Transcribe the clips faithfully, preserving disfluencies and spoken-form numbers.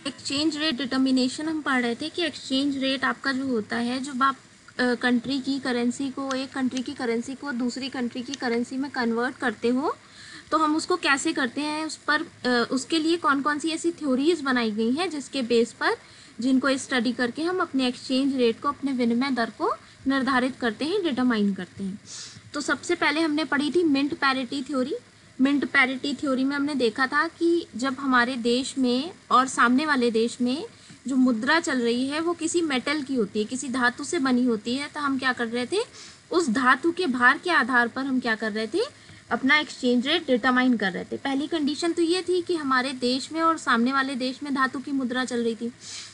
Exchange rate determination हम पढ़ रहे थे कि एक्सचेंज रेट आपका जो होता है, जब आप कंट्री की करेंसी को, एक कंट्री की करेंसी को दूसरी कंट्री की करेंसी में कन्वर्ट करते हो, तो हम उसको कैसे करते हैं, उस पर uh, उसके लिए कौन कौन सी ऐसी थ्योरीज बनाई गई हैं जिसके बेस पर, जिनको स्टडी करके हम अपने एक्सचेंज रेट को, अपने विनिमय दर को निर्धारित करते हैं, डिटरमाइन करते हैं। तो सबसे पहले हमने पढ़ी थी mint parity theory. Mint parity theory में हमने देखा था कि जब हमारे देश में और सामने वाले देश में जो मुद्रा चल रही है वो किसी मेटल की होती है, किसी धातु से बनी होती है, तो हम क्या कर रहे थे, उस धातु के भार के आधार पर हम क्या कर रहे थे, अपना एक्सचेंज रेट डिटरमाइन कर रहे थे। पहली कंडीशन तो ये थी कि हमारे देश में और सामने वाले देश में धातु की मुद्रा चल रही थी,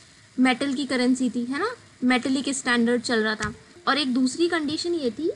मेटल की करेंसी थी, है ना, मेटलिक स्टैंडर्ड चल रहा था। और एक दूसरी कंडीशन ये थी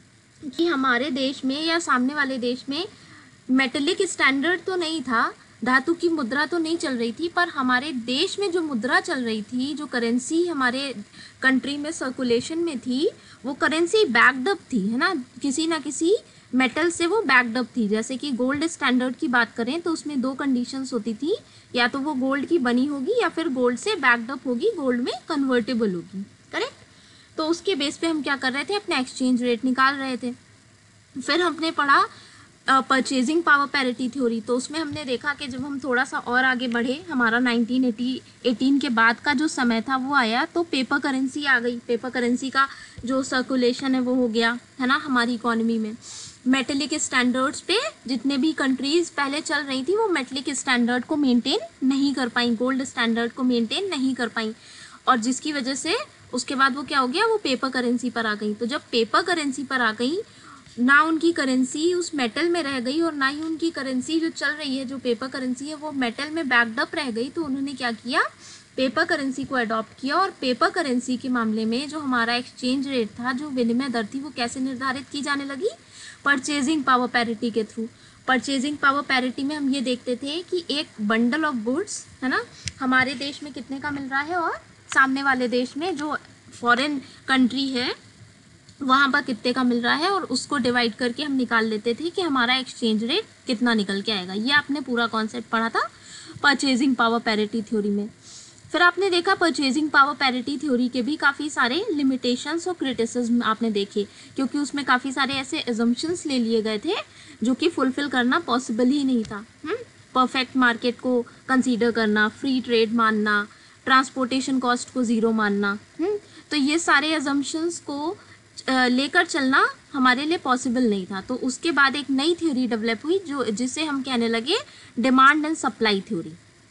कि हमारे देश में या सामने वाले देश में मेटलिक स्टैंडर्ड तो नहीं था, धातु की मुद्रा तो नहीं चल रही थी, पर हमारे देश में जो मुद्रा चल रही थी, जो करेंसी हमारे कंट्री में सर्कुलेशन में थी, वो करेंसी बैक्ड अप थी, है ना, किसी ना किसी मेटल से वो बैक्ड अप थी। जैसे कि गोल्ड स्टैंडर्ड की बात करें तो उसमें दो कंडीशंस होती थी, या तो वो गोल्ड की बनी होगी या फिर गोल्ड से बैक्ड अप होगी, गोल्ड में कन्वर्टेबल होगी, करेक्ट। तो उसके बेस पे हम क्या कर रहे थे, अपना एक्सचेंज रेट निकाल रहे थे। फिर हमने पढ़ा परचेजिंग पावर पैरिटी थ्योरी। तो उसमें हमने देखा कि जब हम थोड़ा सा और आगे बढ़े, हमारा नाइनटीन एटीन के बाद का जो समय था वो आया, तो पेपर करेंसी आ गई। पेपर करेंसी का जो सर्कुलेशन है वो हो गया, है ना, हमारी इकोनॉमी में। मेटलिक स्टैंडर्ड्स पे जितने भी कंट्रीज पहले चल रही थी वो मेटलिक स्टैंडर्ड को मेंटेन नहीं कर पाई, गोल्ड स्टैंडर्ड को मेंटेन नहीं कर पाई, और जिसकी वजह से उसके बाद वो क्या हो गया, वो पेपर करेंसी पर आ गई। तो जब पेपर करेंसी पर आ गई, ना उनकी करेंसी उस मेटल में रह गई और ना ही उनकी करेंसी जो चल रही है, जो पेपर करेंसी है, वो मेटल में बैक्ड अप रह गई। तो उन्होंने क्या किया, पेपर करेंसी को अडॉप्ट किया। और पेपर करेंसी के मामले में जो हमारा एक्सचेंज रेट था, जो विनिमय दर थी, वो कैसे निर्धारित की जाने लगी, परचेजिंग पावर पैरिटी के थ्रू। परचेजिंग पावर पैरिटी में हम ये देखते थे कि एक बंडल ऑफ गुड्स, है ना, हमारे देश में कितने का मिल रहा है और सामने वाले देश में, जो फॉरेन कंट्री है, वहाँ पर कितने का मिल रहा है, और उसको डिवाइड करके हम निकाल लेते थे कि हमारा एक्सचेंज रेट कितना निकल के आएगा। ये आपने पूरा कॉन्सेप्ट पढ़ा था परचेजिंग पावर पैरिटी थ्योरी में। फिर आपने देखा परचेजिंग पावर पैरिटी थ्योरी के भी काफ़ी सारे लिमिटेशंस और क्रिटिसिज्म आपने देखे, क्योंकि उसमें काफ़ी सारे ऐसे एजम्पशंस ले लिए गए थे जो कि फुलफिल करना पॉसिबल ही नहीं था। परफेक्ट मार्केट को कंसीडर करना, फ्री ट्रेड मानना, ट्रांसपोर्टेशन कॉस्ट को ज़ीरो मानना, हुँ? तो ये सारे एजम्पशंस को लेकर चलना हमारे लिए पॉसिबल नहीं था। तो उसके बाद एक नई थ्योरी डेवलप हुई, जो जिसे हम कहने लगे demand and supply theory.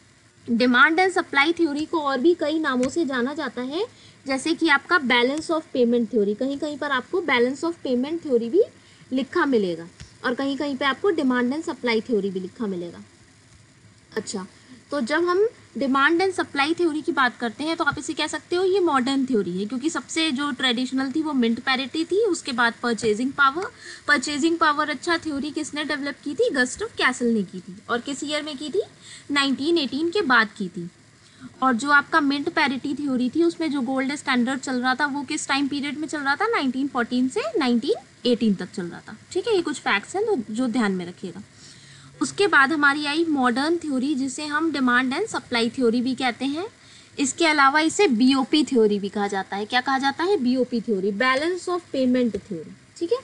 Demand and supply theory को और भी कई नामों से जाना जाता है, जैसे कि आपका बैलेंस ऑफ पेमेंट थ्योरी। कहीं कहीं पर आपको बैलेंस ऑफ पेमेंट थ्योरी भी लिखा मिलेगा, और कहीं कहीं पे आपको डिमांड एंड सप्लाई थ्योरी भी लिखा मिलेगा। अच्छा, तो जब हम डिमांड एंड सप्लाई थ्योरी की बात करते हैं तो आप इसे कह सकते हो ये मॉडर्न थ्योरी है, क्योंकि सबसे जो ट्रेडिशनल थी वो मिंट पैरिटी थी, उसके बाद परचेजिंग पावर। परचेजिंग पावर अच्छा थ्योरी किसने डेवलप की थी, गस्टव कैसल ने की थी, और किस ईयर में की थी, नाइनटीन एटीन के बाद की थी। और जो आपका मिंट पैरिटी थ्योरी थी, उसमें जो गोल्ड स्टैंडर्ड चल रहा था वो किस टाइम पीरियड में चल रहा था, नाइनटीन फोर्टीन से नाइनटीन एटीन तक चल रहा था। ठीक है, ये कुछ फैक्ट्स हैं जो ध्यान में रखिएगा। उसके बाद हमारी आई मॉडर्न थ्योरी, जिसे हम डिमांड एंड सप्लाई थ्योरी भी कहते हैं। इसके अलावा इसे बीओपी थ्योरी भी कहा जाता है। क्या कहा जाता है, BOP theory, balance of payment theory. ठीक है,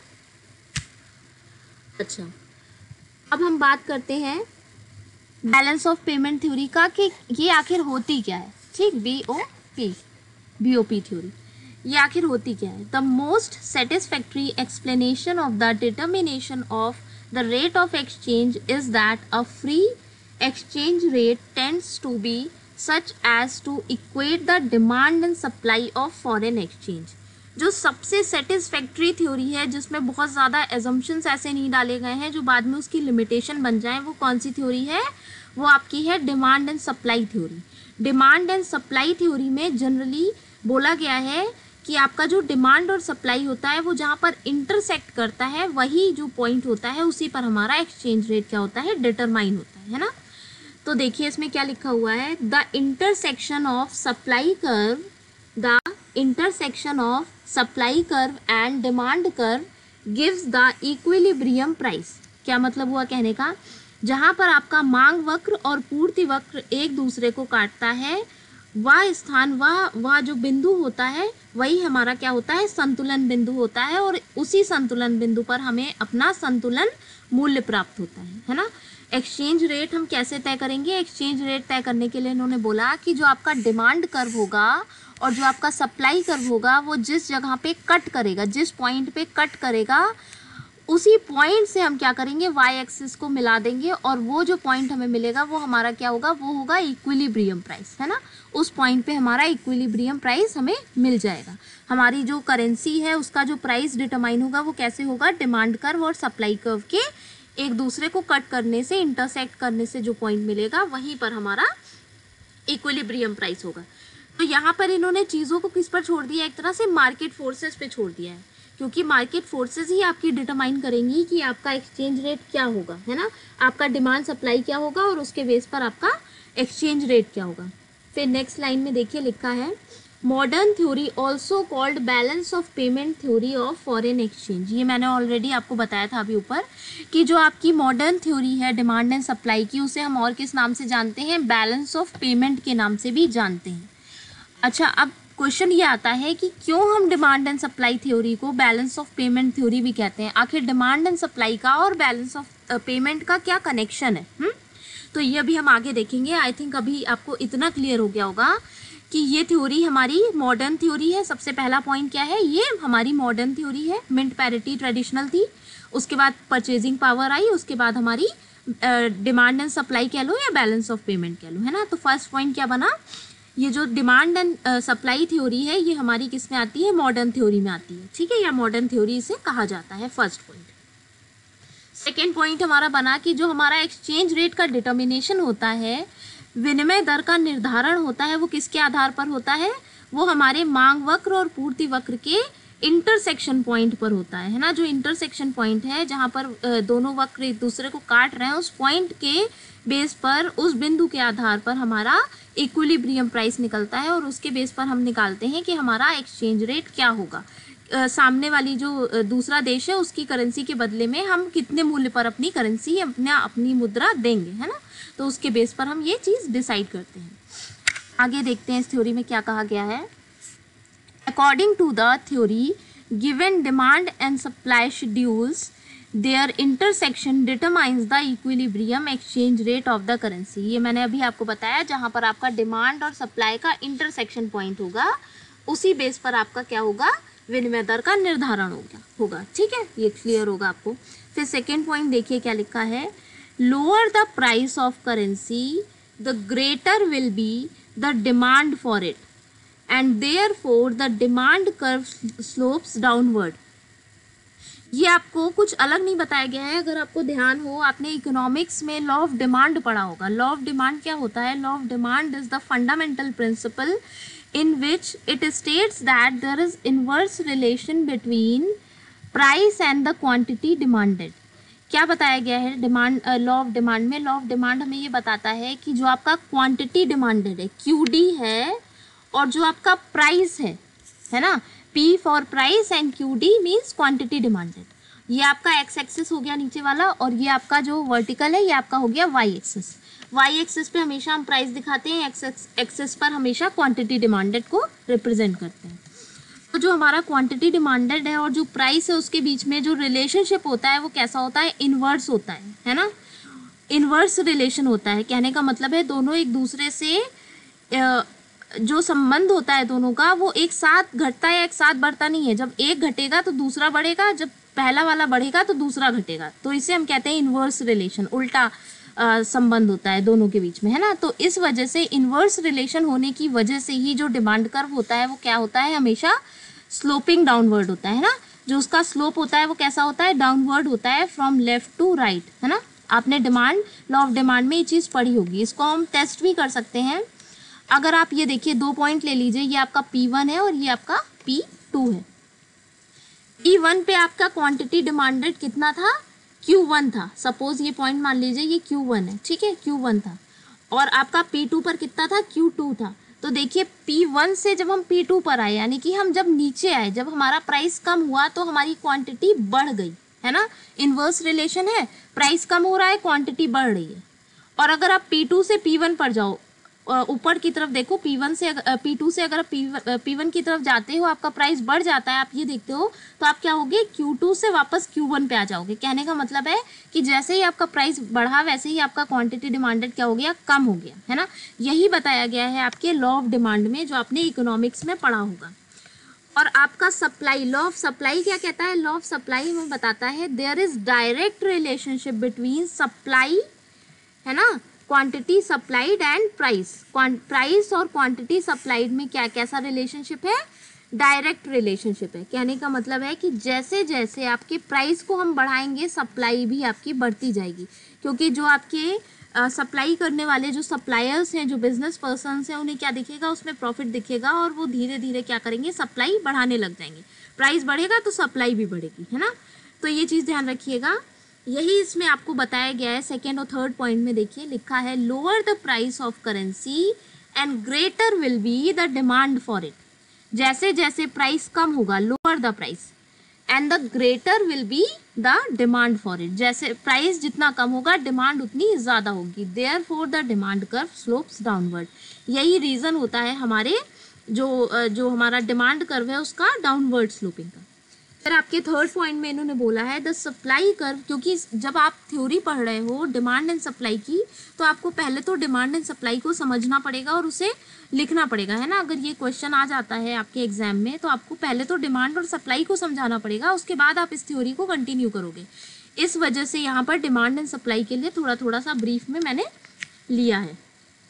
अच्छा, अब हम बात करते हैं बैलेंस ऑफ पेमेंट थ्योरी का कि ये आखिर होती क्या है। ठीक, बीओपी, बीओपी थ्योरी, ये आखिर होती क्या है। The most satisfactory explanation of the determination of the rate of exchange is that a free exchange rate tends to be such as to equate the demand and supply of foreign exchange। जो सबसे satisfactory theory है, जिसमें बहुत ज़्यादा assumptions ऐसे नहीं डाले गए हैं जो बाद में उसकी लिमिटेशन बन जाए, वो कौन सी थ्योरी है, वो आपकी है demand and supply theory. Demand and supply theory में जनरली बोला गया है कि आपका जो डिमांड और सप्लाई होता है वो जहाँ पर इंटरसेक्ट करता है, वही जो पॉइंट होता है उसी पर हमारा एक्सचेंज रेट क्या होता है, डिटरमाइन होता है, है ना। तो देखिए इसमें क्या लिखा हुआ है, the intersection of supply curve, the intersection of supply curve and demand curve gives the equilibrium price. क्या मतलब हुआ कहने का, जहाँ पर आपका मांग वक्र और पूर्ति वक्र एक दूसरे को काटता है, वह स्थान वह वह जो बिंदु होता है वही हमारा क्या होता है, संतुलन बिंदु होता है, और उसी संतुलन बिंदु पर हमें अपना संतुलन मूल्य प्राप्त होता है, है ना। एक्सचेंज रेट हम कैसे तय करेंगे? एक्सचेंज रेट तय करने के लिए इन्होंने बोला कि जो आपका डिमांड कर्व होगा और जो आपका सप्लाई कर्व होगा वो जिस जगह पे कट करेगा, जिस पॉइंट पे कट करेगा, उसी पॉइंट से हम क्या करेंगे, वाई एक्सिस को मिला देंगे, और वो जो पॉइंट हमें मिलेगा वो हमारा क्या होगा, वो होगा इक्विलिब्रियम प्राइस, है ना। उस पॉइंट पे हमारा इक्विलिब्रियम प्राइस हमें मिल जाएगा। हमारी जो करेंसी है उसका जो प्राइस डिटरमाइन होगा वो कैसे होगा, डिमांड कर्व और सप्लाई कर्व के एक दूसरे को कट करने से, इंटरसेक्ट करने से जो पॉइंट मिलेगा वहीं पर हमारा इक्विलिब्रियम प्राइस होगा। तो यहाँ पर इन्होंने चीज़ों को किस पर छोड़ दिया, एक तरह से मार्केट फोर्सेस पे छोड़ दिया है, क्योंकि मार्केट फोर्सेस ही आपकी डिटरमाइन करेंगी कि आपका एक्सचेंज रेट क्या होगा, है ना, आपका डिमांड सप्लाई क्या होगा, और उसके बेस पर आपका एक्सचेंज रेट क्या होगा। फिर नेक्स्ट लाइन में देखिए लिखा है, modern theory also called balance of payment theory of foreign exchange. ये मैंने ऑलरेडी आपको बताया था अभी ऊपर कि जो आपकी मॉडर्न थ्योरी है डिमांड एंड सप्लाई की, उसे हम और किस नाम से जानते हैं, बैलेंस ऑफ पेमेंट के नाम से भी जानते हैं। अच्छा, अब क्वेश्चन ये आता है कि क्यों हम डिमांड एंड सप्लाई थ्योरी को बैलेंस ऑफ पेमेंट थ्योरी भी कहते हैं? आखिर डिमांड एंड सप्लाई का और बैलेंस ऑफ पेमेंट का क्या कनेक्शन है? हुँ? तो ये अभी हम आगे देखेंगे। आई थिंक अभी आपको इतना क्लियर हो गया होगा कि ये थ्योरी हमारी मॉडर्न थ्योरी है। सबसे पहला पॉइंट क्या है, ये हमारी मॉडर्न थ्योरी है। मिंट पैरिटी ट्रेडिशनल थी, उसके बाद परचेजिंग पावर आई, उसके बाद हमारी डिमांड एंड सप्लाई कह लो या बैलेंस ऑफ पेमेंट कह लो, है ना। तो फर्स्ट पॉइंट क्या बना, ये जो डिमांड एंड सप्लाई थ्योरी है ये हमारी किस में आती है, मॉडर्न थ्योरी में आती है, ठीक है, या मॉडर्न थ्योरी इसे कहा जाता है, फर्स्ट पॉइंट। सेकेंड पॉइंट हमारा बना कि जो हमारा एक्सचेंज रेट का डिटर्मिनेशन होता है, विनिमय दर का निर्धारण होता है, वो किसके आधार पर होता है, वो हमारे मांग वक्र और पूर्ति वक्र के इंटरसेक्शन पॉइंट पर होता है, है ना। जो इंटरसेक्शन पॉइंट है जहाँ पर दोनों वक्र एक दूसरे को काट रहे हैं, उस पॉइंट के बेस पर, उस बिंदु के आधार पर हमारा इक्विलिब्रियम प्राइस निकलता है, और उसके बेस पर हम निकालते हैं कि हमारा एक्सचेंज रेट क्या होगा। Uh, सामने वाली जो uh, दूसरा देश है उसकी करेंसी के बदले में हम कितने मूल्य पर अपनी करेंसी अपना अपनी मुद्रा देंगे, है ना। तो उसके बेस पर हम ये चीज़ डिसाइड करते हैं। आगे देखते हैं इस थ्योरी में क्या कहा गया है। According to the theory, given demand and supply schedules, their intersection determines the equilibrium exchange rate of the currency. ये मैंने अभी आपको बताया, जहाँ पर आपका डिमांड और सप्लाई का इंटरसेक्शन पॉइंट होगा, उसी बेस पर आपका क्या होगा, विनिमय दर का निर्धारण हो गया होगा, ठीक है, ये क्लियर होगा आपको। फिर सेकेंड पॉइंट देखिए क्या लिखा है, lower the price of currency the greater will be the demand for it, and therefore the demand curve slopes downward. ये आपको कुछ अलग नहीं बताया गया है। अगर आपको ध्यान हो, आपने इकोनॉमिक्स में लॉ ऑफ डिमांड पढ़ा होगा। लॉ ऑफ डिमांड क्या होता है, law of demand is the fundamental principle in which it states that there is inverse relation between price and the quantity demanded। क्या बताया गया है डिमांड, लॉ ऑफ डिमांड में? लॉ ऑफ डिमांड हमें ये बताता है कि जो आपका क्वांटिटी डिमांडेड है, क्यू डी है, और जो आपका प्राइस है, है ना, P for price and Q D means quantity demanded. ये आपका एक्स एक्सिस हो गया नीचे वाला, और ये आपका जो वर्टिकल है ये आपका हो गया वाई एक्सिस। वाई एक्सिस पे हमेशा हम प्राइस दिखाते हैं, एक्स एक्सिस पर हमेशा क्वांटिटी डिमांडेड को रिप्रेजेंट करते हैं। तो जो हमारा क्वांटिटी डिमांडेड है और जो प्राइस है उसके बीच में जो रिलेशनशिप होता है वो कैसा होता है, इनवर्स होता है, है ना। इनवर्स रिलेशन होता है, कहने का मतलब है दोनों एक दूसरे से जो संबंध होता है दोनों का, वो एक साथ घटता है, एक साथ बढ़ता नहीं है। जब एक घटेगा तो दूसरा बढ़ेगा, जब पहला वाला बढ़ेगा तो दूसरा घटेगा। तो इसे हम कहते हैं इनवर्स रिलेशन, उल्टा संबंध होता है दोनों के बीच में, है ना। तो इस वजह से इनवर्स रिलेशन होने की वजह से ही जो डिमांड कर्व होता है वो क्या होता है, हमेशा स्लोपिंग डाउनवर्ड होता है ना। जो उसका स्लोप होता है वो कैसा होता है, डाउनवर्ड होता है, फ्रॉम लेफ्ट टू राइट, है ना। आपने डिमांड, लॉ ऑफ डिमांड में ये चीज़ पढ़ी होगी। इसको हम टेस्ट भी कर सकते हैं। अगर आप ये देखिए, दो पॉइंट ले लीजिए, ये आपका पी वन है और ये आपका पी टू है। पी वन पे आपका क्वांटिटी डिमांडेड कितना था, क्यू वन था। सपोज ये पॉइंट मान लीजिए ये क्यू वन है, ठीक है, क्यू वन था, और आपका पी टू पर कितना था, क्यू टू था। तो देखिए पी वन से जब हम पी टू पर आए, यानी कि हम जब नीचे आए, जब हमारा प्राइस कम हुआ तो हमारी क्वांटिटी बढ़ गई, है ना, इनवर्स रिलेशन है, प्राइस कम हो रहा है, क्वांटिटी बढ़ रही है। और अगर आप पी टू से पी वन पर जाओ, ऊपर की तरफ देखो, पी वन से पी टू से अगर पी वन की तरफ जाते हो, आपका प्राइस बढ़ जाता है, आप ये देखते हो, तो आप क्या होगे, क्यू टू से वापस क्यू वन पे आ जाओगे। कहने का मतलब है कि जैसे ही आपका प्राइस बढ़ा वैसे ही आपका क्वांटिटी डिमांडेड क्या हो गया, कम हो गया, है ना। यही बताया गया है आपके लॉ ऑफ डिमांड में, जो आपने इकोनॉमिक्स में पढ़ा होगा। और आपका सप्लाई, लॉ ऑफ सप्लाई क्या कहता है, लॉ ऑफ सप्लाई में बताता है there is direct relationship between supply, है ना, quantity supplied and price. Price और क्वांटिटी सप्लाइड में क्या कैसा रिलेशनशिप है, डायरेक्ट रिलेशनशिप है। कहने का मतलब है कि जैसे जैसे आपके प्राइस को हम बढ़ाएंगे, सप्लाई भी आपकी बढ़ती जाएगी, क्योंकि जो आपके सप्लाई uh, करने वाले जो सप्लायर्स हैं, जो बिजनेस पर्सन्स हैं, उन्हें क्या दिखेगा, उसमें प्रॉफिट दिखेगा, और वो धीरे धीरे क्या करेंगे, सप्लाई बढ़ाने लग जाएंगे। प्राइस बढ़ेगा तो सप्लाई भी बढ़ेगी, है ना। तो ये चीज़ ध्यान रखिएगा। यही इसमें आपको बताया गया है। सेकेंड और थर्ड पॉइंट में देखिए लिखा है, lower the price of currency and greater will be the demand for it. जैसे जैसे प्राइस कम होगा, lower the price and the greater will be the demand for it. जैसे प्राइस जितना कम होगा, डिमांड उतनी ज़्यादा होगी। Therefore the demand curve slopes downward. यही रीज़न होता है हमारे जो जो हमारा डिमांड कर्व है उसका डाउनवर्ड स्लोपिंग का। फिर आपके थर्ड पॉइंट में इन्होंने बोला है द सप्लाई कर्व, क्योंकि जब आप थ्योरी पढ़ रहे हो डिमांड एंड सप्लाई की, तो आपको पहले तो डिमांड एंड सप्लाई को समझना पड़ेगा और उसे लिखना पड़ेगा, है ना। अगर ये क्वेश्चन आ जाता है आपके एग्जाम में, तो आपको पहले तो डिमांड और सप्लाई को समझाना पड़ेगा, उसके बाद आप इस थ्योरी को कंटिन्यू करोगे। इस वजह से यहाँ पर डिमांड एंड सप्लाई के लिए थोड़ा थोड़ा सा ब्रीफ में मैंने लिया है।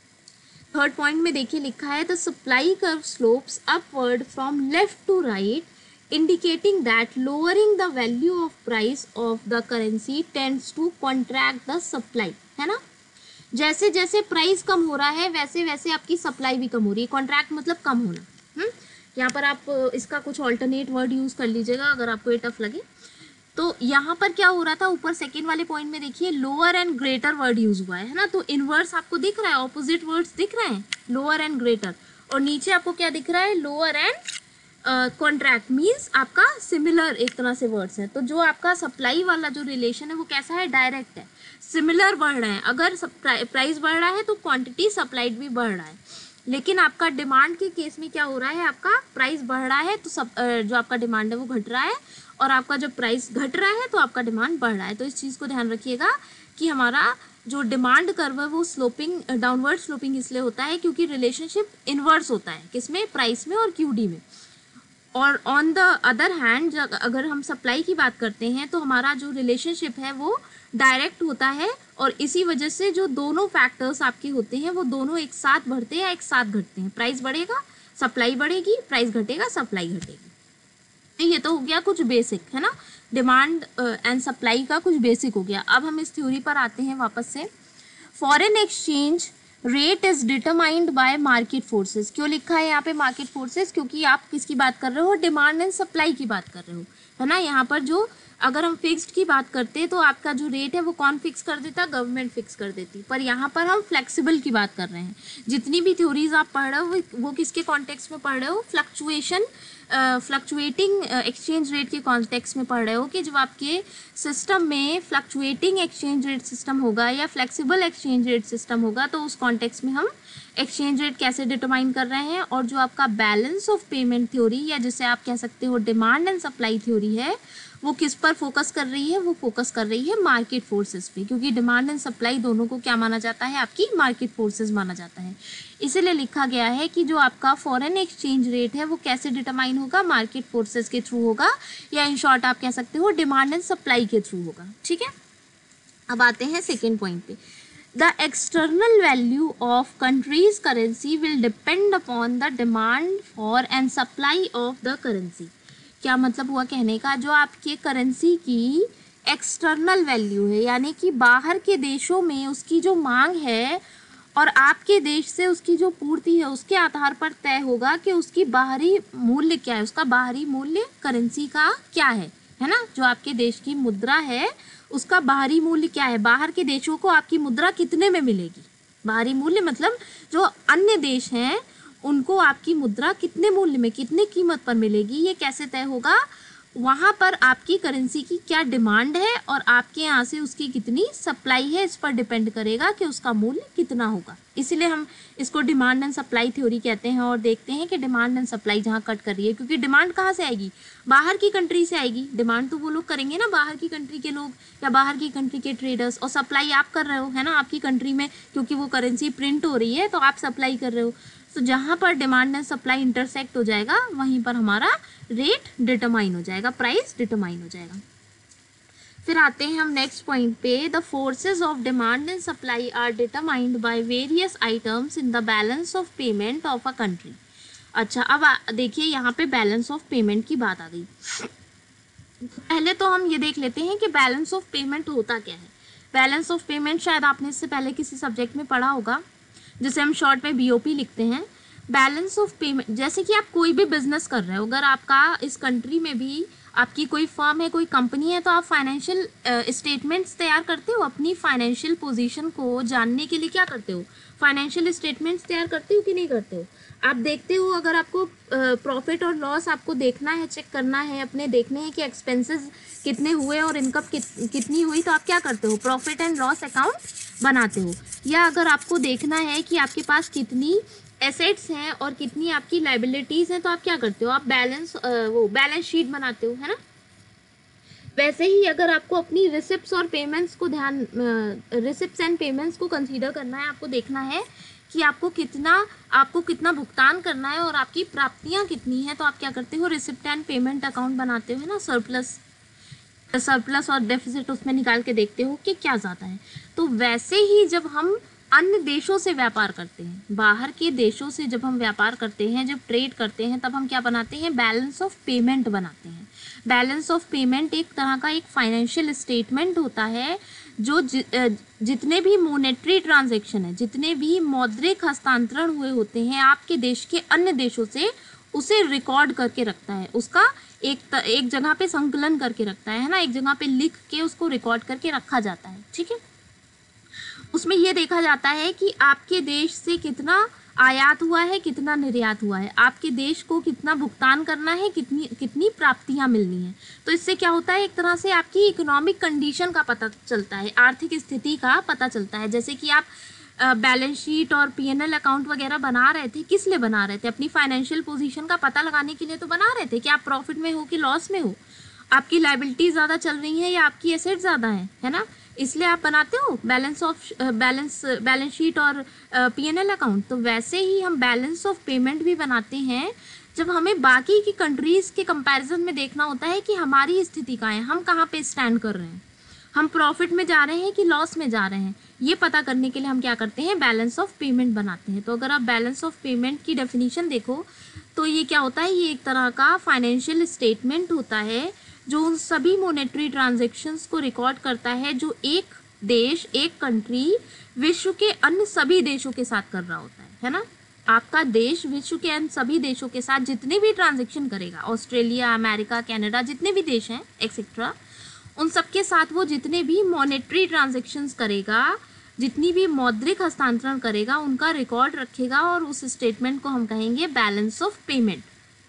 थर्ड पॉइंट में देखिए लिखा है the supply curve slopes upward from left to right indicating that lowering the value of price of the currency tends to contract the supply, है ना। जैसे जैसे प्राइस कम हो रहा है वैसे वैसे आपकी सप्लाई भी कम हो रही है। कॉन्ट्रैक्ट मतलब कम होना। हम्म यहाँ पर आप इसका कुछ ऑल्टरनेट वर्ड यूज कर लीजिएगा अगर आपको ये टफ लगे। तो यहाँ पर क्या हो रहा था, ऊपर सेकेंड वाले पॉइंट में देखिए lower and greater word use हुआ है ना। तो इनवर्स आपको दिख रहा है, ऑपोजिट वर्ड्स दिख रहे हैं, लोअर एंड ग्रेटर, और नीचे आपको क्या दिख रहा है, लोअर एंड कॉन्ट्रैक्ट मीन्स आपका सिमिलर एक तरह से वर्ड्स हैं। तो जो आपका सप्लाई वाला जो रिलेशन है वो कैसा है, डायरेक्ट है, सिमिलर बढ़ रहे हैं। अगर प्राइस बढ़ रहा है तो क्वांटिटी सप्लाइड भी बढ़ रहा है। लेकिन आपका डिमांड के केस में क्या हो रहा है, आपका प्राइस बढ़ रहा है तो सब जो आपका डिमांड है वो घट रहा है, और आपका जब प्राइस घट रहा है तो आपका डिमांड बढ़ रहा है। तो इस चीज़ को ध्यान रखिएगा कि हमारा जो डिमांड कर्व है वो स्लोपिंग, डाउनवर्ड स्लोपिंग इसलिए होता है क्योंकि रिलेशनशिप इनवर्स होता है, किसमें, प्राइस में और क्यूडी में। और ऑन द अदर हैंड अगर हम सप्लाई की बात करते हैं तो हमारा जो रिलेशनशिप है वो डायरेक्ट होता है, और इसी वजह से जो दोनों फैक्टर्स आपके होते हैं वो दोनों एक साथ बढ़ते हैं या एक साथ घटते हैं। प्राइस बढ़ेगा सप्लाई बढ़ेगी, प्राइस घटेगा सप्लाई घटेगी। ये तो हो गया कुछ बेसिक, है ना, डिमांड एंड सप्लाई का कुछ बेसिक हो गया। अब हम इस थ्योरी पर आते हैं वापस से। Foreign exchange rate is determined by market forces. क्यों लिखा है यहाँ पे मार्केट फोर्सेस, क्योंकि आप किसकी बात कर रहे हो, डिमांड एंड सप्लाई की बात कर रहे हो, है ना। यहाँ पर जो अगर हम फिक्स्ड की बात करते तो आपका जो रेट है वो कौन फिक्स कर देता, गवर्नमेंट फिक्स कर देती। पर यहाँ पर हम फ्लेक्सिबल की बात कर रहे हैं। जितनी भी थ्योरीज आप पढ़ रहे हो वो किसके कॉन्टेक्स्ट में पढ़ रहे हो, फ्लक्चुएशन फ्लक्चुएटिंग एक्सचेंज रेट के कॉन्टेक्स्ट में पढ़ रहे हो कि जब आपके सिस्टम में फ्लक्चुएटिंग एक्सचेंज रेट सिस्टम होगा या फ्लेक्सिबल एक्सचेंज रेट सिस्टम होगा तो उस कॉन्टेक्स्ट में हम एक्सचेंज रेट कैसे डिटरमाइन कर रहे हैं। और जो आपका बैलेंस ऑफ पेमेंट थ्योरी या जिसे आप कह सकते हो डिमांड एंड सप्लाई थ्योरी है वो किस पर फोकस कर रही है, वो फोकस कर रही है मार्केट फोर्सेस पे, क्योंकि डिमांड एंड सप्लाई दोनों को क्या माना जाता है, आपकी मार्केट फोर्सेस माना जाता है। इसीलिए लिखा गया है कि जो आपका फॉरेन एक्सचेंज रेट है वो कैसे डिटरमाइन होगा, मार्केट फोर्सेस के थ्रू होगा, या इन शॉर्ट आप कह सकते हो डिमांड एंड सप्लाई के थ्रू होगा। ठीक है, अब आते हैं सेकेंड पॉइंट पे। The external value of country's currency will depend upon the demand for and supply of the currency. क्या मतलब हुआ कहने का, जो आपके करेंसी की एक्सटर्नल वैल्यू है यानी कि बाहर के देशों में उसकी जो मांग है और आपके देश से उसकी जो पूर्ति है उसके आधार पर तय होगा कि उसकी बाहरी मूल्य क्या है, उसका बाहरी मूल्य करेंसी का क्या है, है ना। जो आपके देश की मुद्रा है उसका बाहरी मूल्य क्या है, बाहर के देशों को आपकी मुद्रा कितने में मिलेगी। बाहरी मूल्य मतलब जो अन्य देश हैं उनको आपकी मुद्रा कितने मूल्य में, कितने कीमत पर मिलेगी, ये कैसे तय होगा, वहाँ पर आपकी करेंसी की क्या डिमांड है और आपके यहाँ से उसकी कितनी सप्लाई है, इस पर डिपेंड करेगा कि उसका मूल्य कितना होगा। इसीलिए हम इसको डिमांड एंड सप्लाई थ्योरी कहते हैं और देखते हैं कि डिमांड एंड सप्लाई जहाँ कट कर रही है, क्योंकि डिमांड कहाँ से आएगी, बाहर की कंट्री से आएगी। डिमांड तो वो लोग करेंगे ना, बाहर की कंट्री के लोग या बाहर की कंट्री के ट्रेडर्स, और सप्लाई आप कर रहे हो, है ना, आपकी कंट्री में, क्योंकि वो करेंसी प्रिंट हो रही है तो आप सप्लाई कर रहे हो। तो जहाँ पर डिमांड एंड सप्लाई इंटरसेक्ट हो जाएगा वहीं पर हमारा रेट डिटरमाइन हो जाएगा, प्राइस डिटरमाइन हो जाएगा। फिर आते हैं हम नेक्स्ट पॉइंट पे, the forces of demand and supply are determined by various items in the balance of payment of a country. अच्छा, अब देखिए यहाँ पे बैलेंस ऑफ पेमेंट की बात आ गई। पहले तो हम ये देख लेते हैं कि बैलेंस ऑफ पेमेंट होता क्या है। बैलेंस ऑफ पेमेंट शायद आपने इससे पहले किसी सब्जेक्ट में पढ़ा होगा, जिसे हम शॉर्ट में बीओपी लिखते हैं। बैलेंस ऑफ पेमेंट, जैसे कि आप कोई भी बिजनेस कर रहे हो, अगर आपका इस कंट्री में भी आपकी कोई फर्म है, कोई कंपनी है, तो आप फाइनेंशियल स्टेटमेंट्स तैयार करते हो। अपनी फाइनेंशियल पोजीशन को जानने के लिए क्या करते हो, फाइनेंशियल स्टेटमेंट्स तैयार करते हो कि नहीं करते हो। आप देखते हो, अगर आपको प्रॉफिट और लॉस आपको देखना है, चेक करना है, अपने देखने हैं कि एक्सपेंसेस कितने हुए और इनकम कित, कितनी हुई, तो आप क्या करते हो, प्रॉफिट एंड लॉस अकाउंट बनाते हो। या अगर आपको देखना है कि आपके पास कितनी एसेट्स हैं और कितनी आपकी लाइबिलिटीज़ हैं, तो आप क्या करते हो, आप बैलेंस वो बैलेंस शीट बनाते हो, है ना। वैसे ही अगर आपको अपनी रिसिप्ट्स और पेमेंट्स को ध्यान रिसिप्ट्स एंड पेमेंट्स को कंसीडर करना है, आपको देखना है कि आपको कितना आपको कितना भुगतान करना है और आपकी प्राप्तियां कितनी हैं, तो आप क्या करते हो, रिसिप्ट एंड पेमेंट अकाउंट बनाते हो, है ना। सरप्लस सरप्लस और डेफिसिट उसमें निकाल के देखते हो कि क्या ज़्यादा है। तो वैसे ही जब हम अन्य देशों से व्यापार करते हैं, बाहर के देशों से जब हम व्यापार करते हैं, जब ट्रेड करते हैं, तब हम क्या बनाते हैं, बैलेंस ऑफ पेमेंट बनाते हैं। बैलेंस ऑफ पेमेंट एक तरह का एक फाइनेंशियल स्टेटमेंट होता है, जो जि, जितने भी मोनेटरी ट्रांजैक्शन है, जितने भी मौद्रिक हस्तांतरण हुए होते हैं आपके देश के अन्य देशों से, उसे रिकॉर्ड करके रखता है, उसका एक त, एक जगह पे संकलन करके रखता है, है ना, एक जगह पे लिख के उसको रिकॉर्ड करके रखा जाता है। ठीक है, उसमें यह देखा जाता है कि आपके देश से कितना आयात हुआ है, कितना निर्यात हुआ है, आपके देश को कितना भुगतान करना है, कितनी कितनी प्राप्तियां मिलनी है। तो इससे क्या होता है, एक तरह से आपकी इकोनॉमिक कंडीशन का पता चलता है, आर्थिक स्थिति का पता चलता है। जैसे कि आप बैलेंस शीट और पीएनएल अकाउंट वगैरह बना रहे थे, किस लिए बना रहे थे, अपनी फाइनेंशियल पोजीशन का पता लगाने के लिए तो बना रहे थे कि आप प्रॉफिट में हो कि लॉस में हो, आपकी लाइबिलिटी ज़्यादा चल रही है या आपकी एसेट ज़्यादा है, है ना। इसलिए आप बनाते हो balance of balance balance sheet और पीएनएल अकाउंट। तो वैसे ही हम बैलेंस ऑफ पेमेंट भी बनाते हैं जब हमें बाकी की कंट्रीज़ के कंपैरिजन में देखना होता है कि हमारी स्थिति क्या है, हम कहाँ पे स्टैंड कर रहे हैं, हम प्रॉफिट में जा रहे हैं कि लॉस में जा रहे हैं। ये पता करने के लिए हम क्या करते हैं, बैलेंस ऑफ पेमेंट बनाते हैं। तो अगर आप बैलेंस ऑफ पेमेंट की डेफिनेशन देखो तो ये क्या होता है, ये एक तरह का फाइनेंशियल स्टेटमेंट होता है जो उन सभी मोनेटरी ट्रांजैक्शंस को रिकॉर्ड करता है जो एक देश, एक कंट्री विश्व के अन्य सभी देशों के साथ कर रहा होता है, है ना। आपका देश विश्व के अन्य सभी देशों के साथ जितने भी ट्रांजैक्शन करेगा, ऑस्ट्रेलिया, अमेरिका, कनाडा, जितने भी देश हैं एक्सेट्रा, उन सबके साथ वो जितने भी मॉनेटरी ट्रांजैक्शंस करेगा, जितनी भी मौद्रिक हस्तांतरण करेगा, उनका रिकॉर्ड रखेगा और उस स्टेटमेंट को हम कहेंगे बैलेंस ऑफ पेमेंट।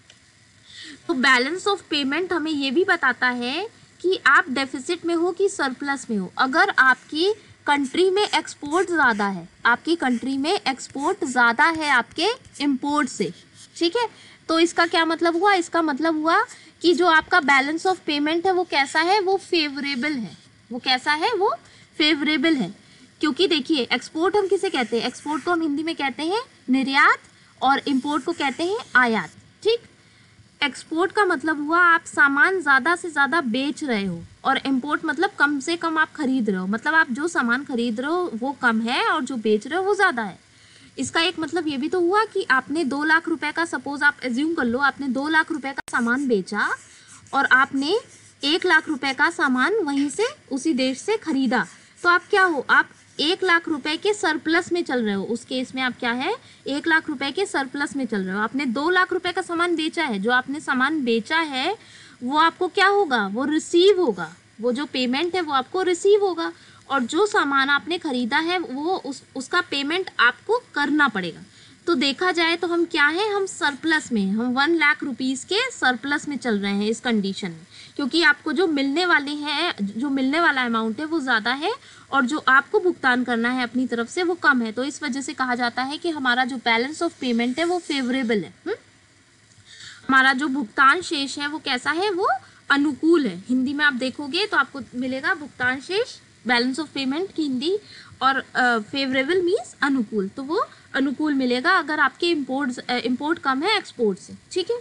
तो बैलेंस ऑफ पेमेंट हमें ये भी बताता है कि आप डेफिसिट में हो कि सरप्लस में हो। अगर आपकी कंट्री में एक्सपोर्ट ज़्यादा है, आपकी कंट्री में एक्सपोर्ट ज़्यादा है आपके इंपोर्ट से, ठीक है, तो इसका क्या मतलब हुआ, इसका मतलब हुआ कि जो आपका बैलेंस ऑफ पेमेंट है वो कैसा है, वो फेवरेबल है। वो कैसा है, वो फेवरेबल है। क्योंकि देखिए, एक्सपोर्ट हम किसे कहते हैं, एक्सपोर्ट को हम हिंदी में कहते हैं निर्यात और इंपोर्ट को कहते हैं आयात। ठीक, एक्सपोर्ट का मतलब हुआ आप सामान ज़्यादा से ज़्यादा बेच रहे हो, और इंपोर्ट मतलब कम से कम आप खरीद रहे हो, मतलब आप जो सामान खरीद रहे हो वो कम है और जो बेच रहे हो वो ज़्यादा है। इसका एक मतलब ये भी तो हुआ कि आपने दो लाख रुपए का, सपोज आप एज्यूम कर लो, आपने दो लाख रुपए का सामान बेचा और आपने एक लाख रुपए का सामान वहीं से उसी देश से खरीदा, तो आप क्या हो, आप एक लाख रुपए के सरप्लस में चल रहे हो। उस केस में आप क्या है, एक लाख रुपए के सरप्लस में चल रहे हो। आपने दो लाख रुपए का सामान बेचा है, जो आपने सामान बेचा है वो आपको क्या होगा, वो रिसीव होगा, वो जो पेमेंट है वो आपको रिसीव होगा, और जो सामान आपने खरीदा है वो उस उसका पेमेंट आपको करना पड़ेगा। तो तो देखा जाए तो हम क्या है, हम सरप्लस में, हम वन लाख रुपीज़ के सरप्लस में चल रहे हैं इस कंडीशन में, क्योंकि आपको जो मिलने वाले हैं, जो मिलने वाला अमाउंट है वो ज़्यादा है और जो आपको भुगतान करना है अपनी तरफ से वो कम है। तो इस वजह से कहा जाता है कि हमारा जो बैलेंस ऑफ पेमेंट है वो फेवरेबल है। हुँ? हमारा जो भुगतान शेष है वो कैसा है, वो अनुकूल है। हिंदी में आप देखोगे तो आपको मिलेगा भुगतान शेष, बैलेंस ऑफ पेमेंट की हिंदी, और फेवरेबल मीन्स अनुकूल, तो वो अनुकूल मिलेगा अगर आपके इम्पोर्ट इम्पोर्ट कम है एक्सपोर्ट से। ठीक है,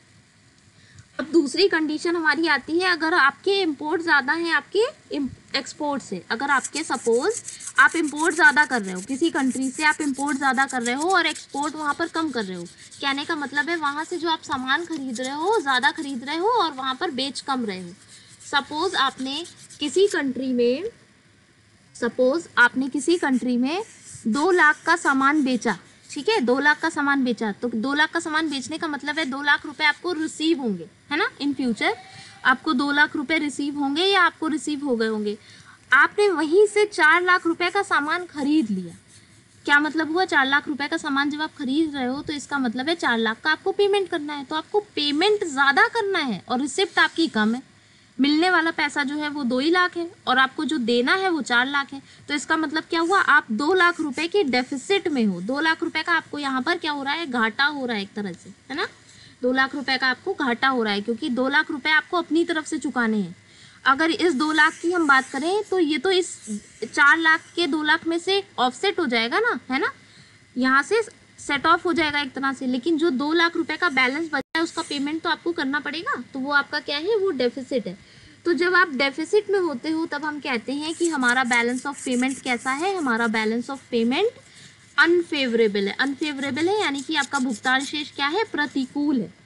अब दूसरी कंडीशन हमारी आती है, अगर आपके इम्पोर्ट ज़्यादा हैं आपके एक्सपोर्ट से। अगर आपके सपोज आप इम्पोर्ट ज़्यादा कर रहे हो, किसी कंट्री से आप इम्पोर्ट ज़्यादा कर रहे हो और एक्सपोर्ट वहाँ पर कम कर रहे हो, कहने का मतलब है वहाँ से जो आप सामान खरीद रहे हो ज़्यादा खरीद रहे हो और वहाँ पर बेच कम रहे हो। सपोज आपने किसी कंट्री में सपोज आपने किसी कंट्री में दो लाख का सामान बेचा, ठीक है, दो लाख का सामान बेचा, तो दो लाख का सामान बेचने का मतलब है दो लाख रुपए आपको रिसीव होंगे, है ना, इन फ्यूचर आपको दो लाख रुपए रिसीव होंगे या आपको रिसीव हो गए होंगे। आपने वहीं से चार लाख रुपए का सामान खरीद लिया। क्या मतलब हुआ, चार लाख रुपए का सामान जब आप खरीद रहे हो तो इसका मतलब है चार लाख का आपको पेमेंट करना है, तो आपको पेमेंट ज़्यादा करना है और रिसिप्ट आपकी कम है। मिलने वाला पैसा जो है वो दो ही लाख है और आपको जो देना है वो चार लाख है, तो इसका मतलब क्या हुआ, आप दो लाख रुपए के डेफिसिट में हो। दो लाख रुपए का आपको यहाँ पर क्या हो रहा है, घाटा हो रहा है एक तरह से, है ना, दो लाख रुपए का आपको घाटा हो रहा है, क्योंकि दो लाख रुपए आपको अपनी तरफ से चुकाने हैं। अगर इस दो लाख की हम बात करें तो ये तो इस चार लाख के दो लाख में से ऑफसेट हो जाएगा ना, है ना, यहाँ से सेट ऑफ हो जाएगा एक तरह से, लेकिन जो दो लाख रुपए का बैलेंस बचा है उसका पेमेंट तो आपको करना पड़ेगा, तो वो आपका क्या है, वो डेफिसिट है। तो जब आप डेफिसिट में होते हो तब हम कहते हैं कि हमारा बैलेंस ऑफ पेमेंट कैसा है, हमारा बैलेंस ऑफ पेमेंट अनफेवरेबल है। अनफेवरेबल है यानी कि आपका भुगतान शेष क्या है, प्रतिकूल है।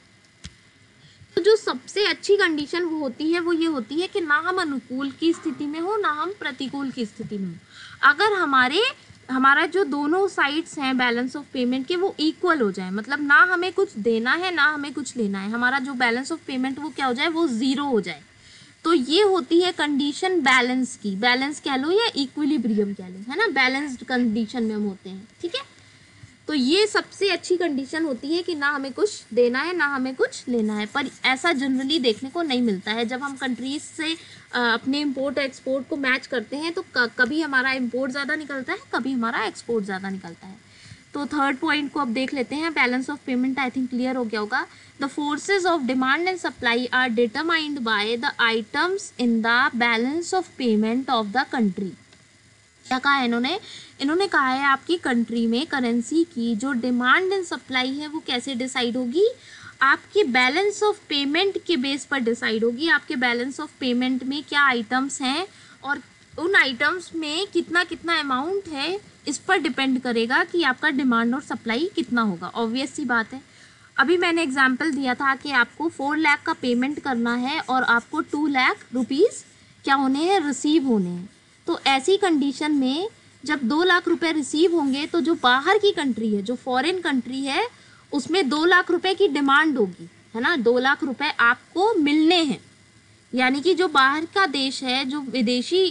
तो जो सबसे अच्छी कंडीशन वो होती है वो ये होती है कि ना हम अनुकूल की स्थिति में हो ना हम प्रतिकूल की स्थिति में हो। अगर हमारे हमारा जो दोनों साइड्स हैं बैलेंस ऑफ पेमेंट के वो इक्वल हो जाए, मतलब ना हमें कुछ देना है ना हमें कुछ लेना है, हमारा जो बैलेंस ऑफ पेमेंट वो क्या हो जाए, वो ज़ीरो हो जाए, तो ये होती है कंडीशन बैलेंस की। बैलेंस कह लो या इक्विलिब्रियम कह लो, है ना, बैलेंस्ड कंडीशन में हम होते हैं। ठीक है, तो ये सबसे अच्छी कंडीशन होती है कि ना हमें कुछ देना है ना हमें कुछ लेना है, पर ऐसा जनरली देखने को नहीं मिलता है। जब हम कंट्रीज से अपने इंपोर्ट एक्सपोर्ट को मैच करते हैं तो कभी हमारा इंपोर्ट ज़्यादा निकलता है, कभी हमारा एक्सपोर्ट ज़्यादा निकलता है। तो थर्ड पॉइंट को अब देख लेते हैं, balance of payment I think clear हो गया होगा। The forces of demand and supply are determined by the items in the balance of payment of the country. क्या कहा है इन्होंने, इन्होंने कहा है आपकी कंट्री में करेंसी की जो डिमांड एंड सप्लाई है वो कैसे डिसाइड होगी, आपकी बैलेंस ऑफ पेमेंट के बेस पर डिसाइड होगी। आपके बैलेंस ऑफ पेमेंट में क्या आइटम्स हैं और उन आइटम्स में कितना कितना अमाउंट है, इस पर डिपेंड करेगा कि आपका डिमांड और सप्लाई कितना होगा। ऑब्वियस सी बात है, अभी मैंने एग्जांपल दिया था कि आपको फोर लाख का पेमेंट करना है और आपको टू लाख रुपीज़ क्या होने हैं, रिसीव होने हैं। तो ऐसी कंडीशन में जब दो लाख रुपए रिसीव होंगे तो जो बाहर की कंट्री है, जो फॉरेन कंट्री है, उसमें दो लाख रुपए की डिमांड होगी, है ना, दो लाख रुपए आपको मिलने हैं। यानी कि जो बाहर का देश है, जो विदेशी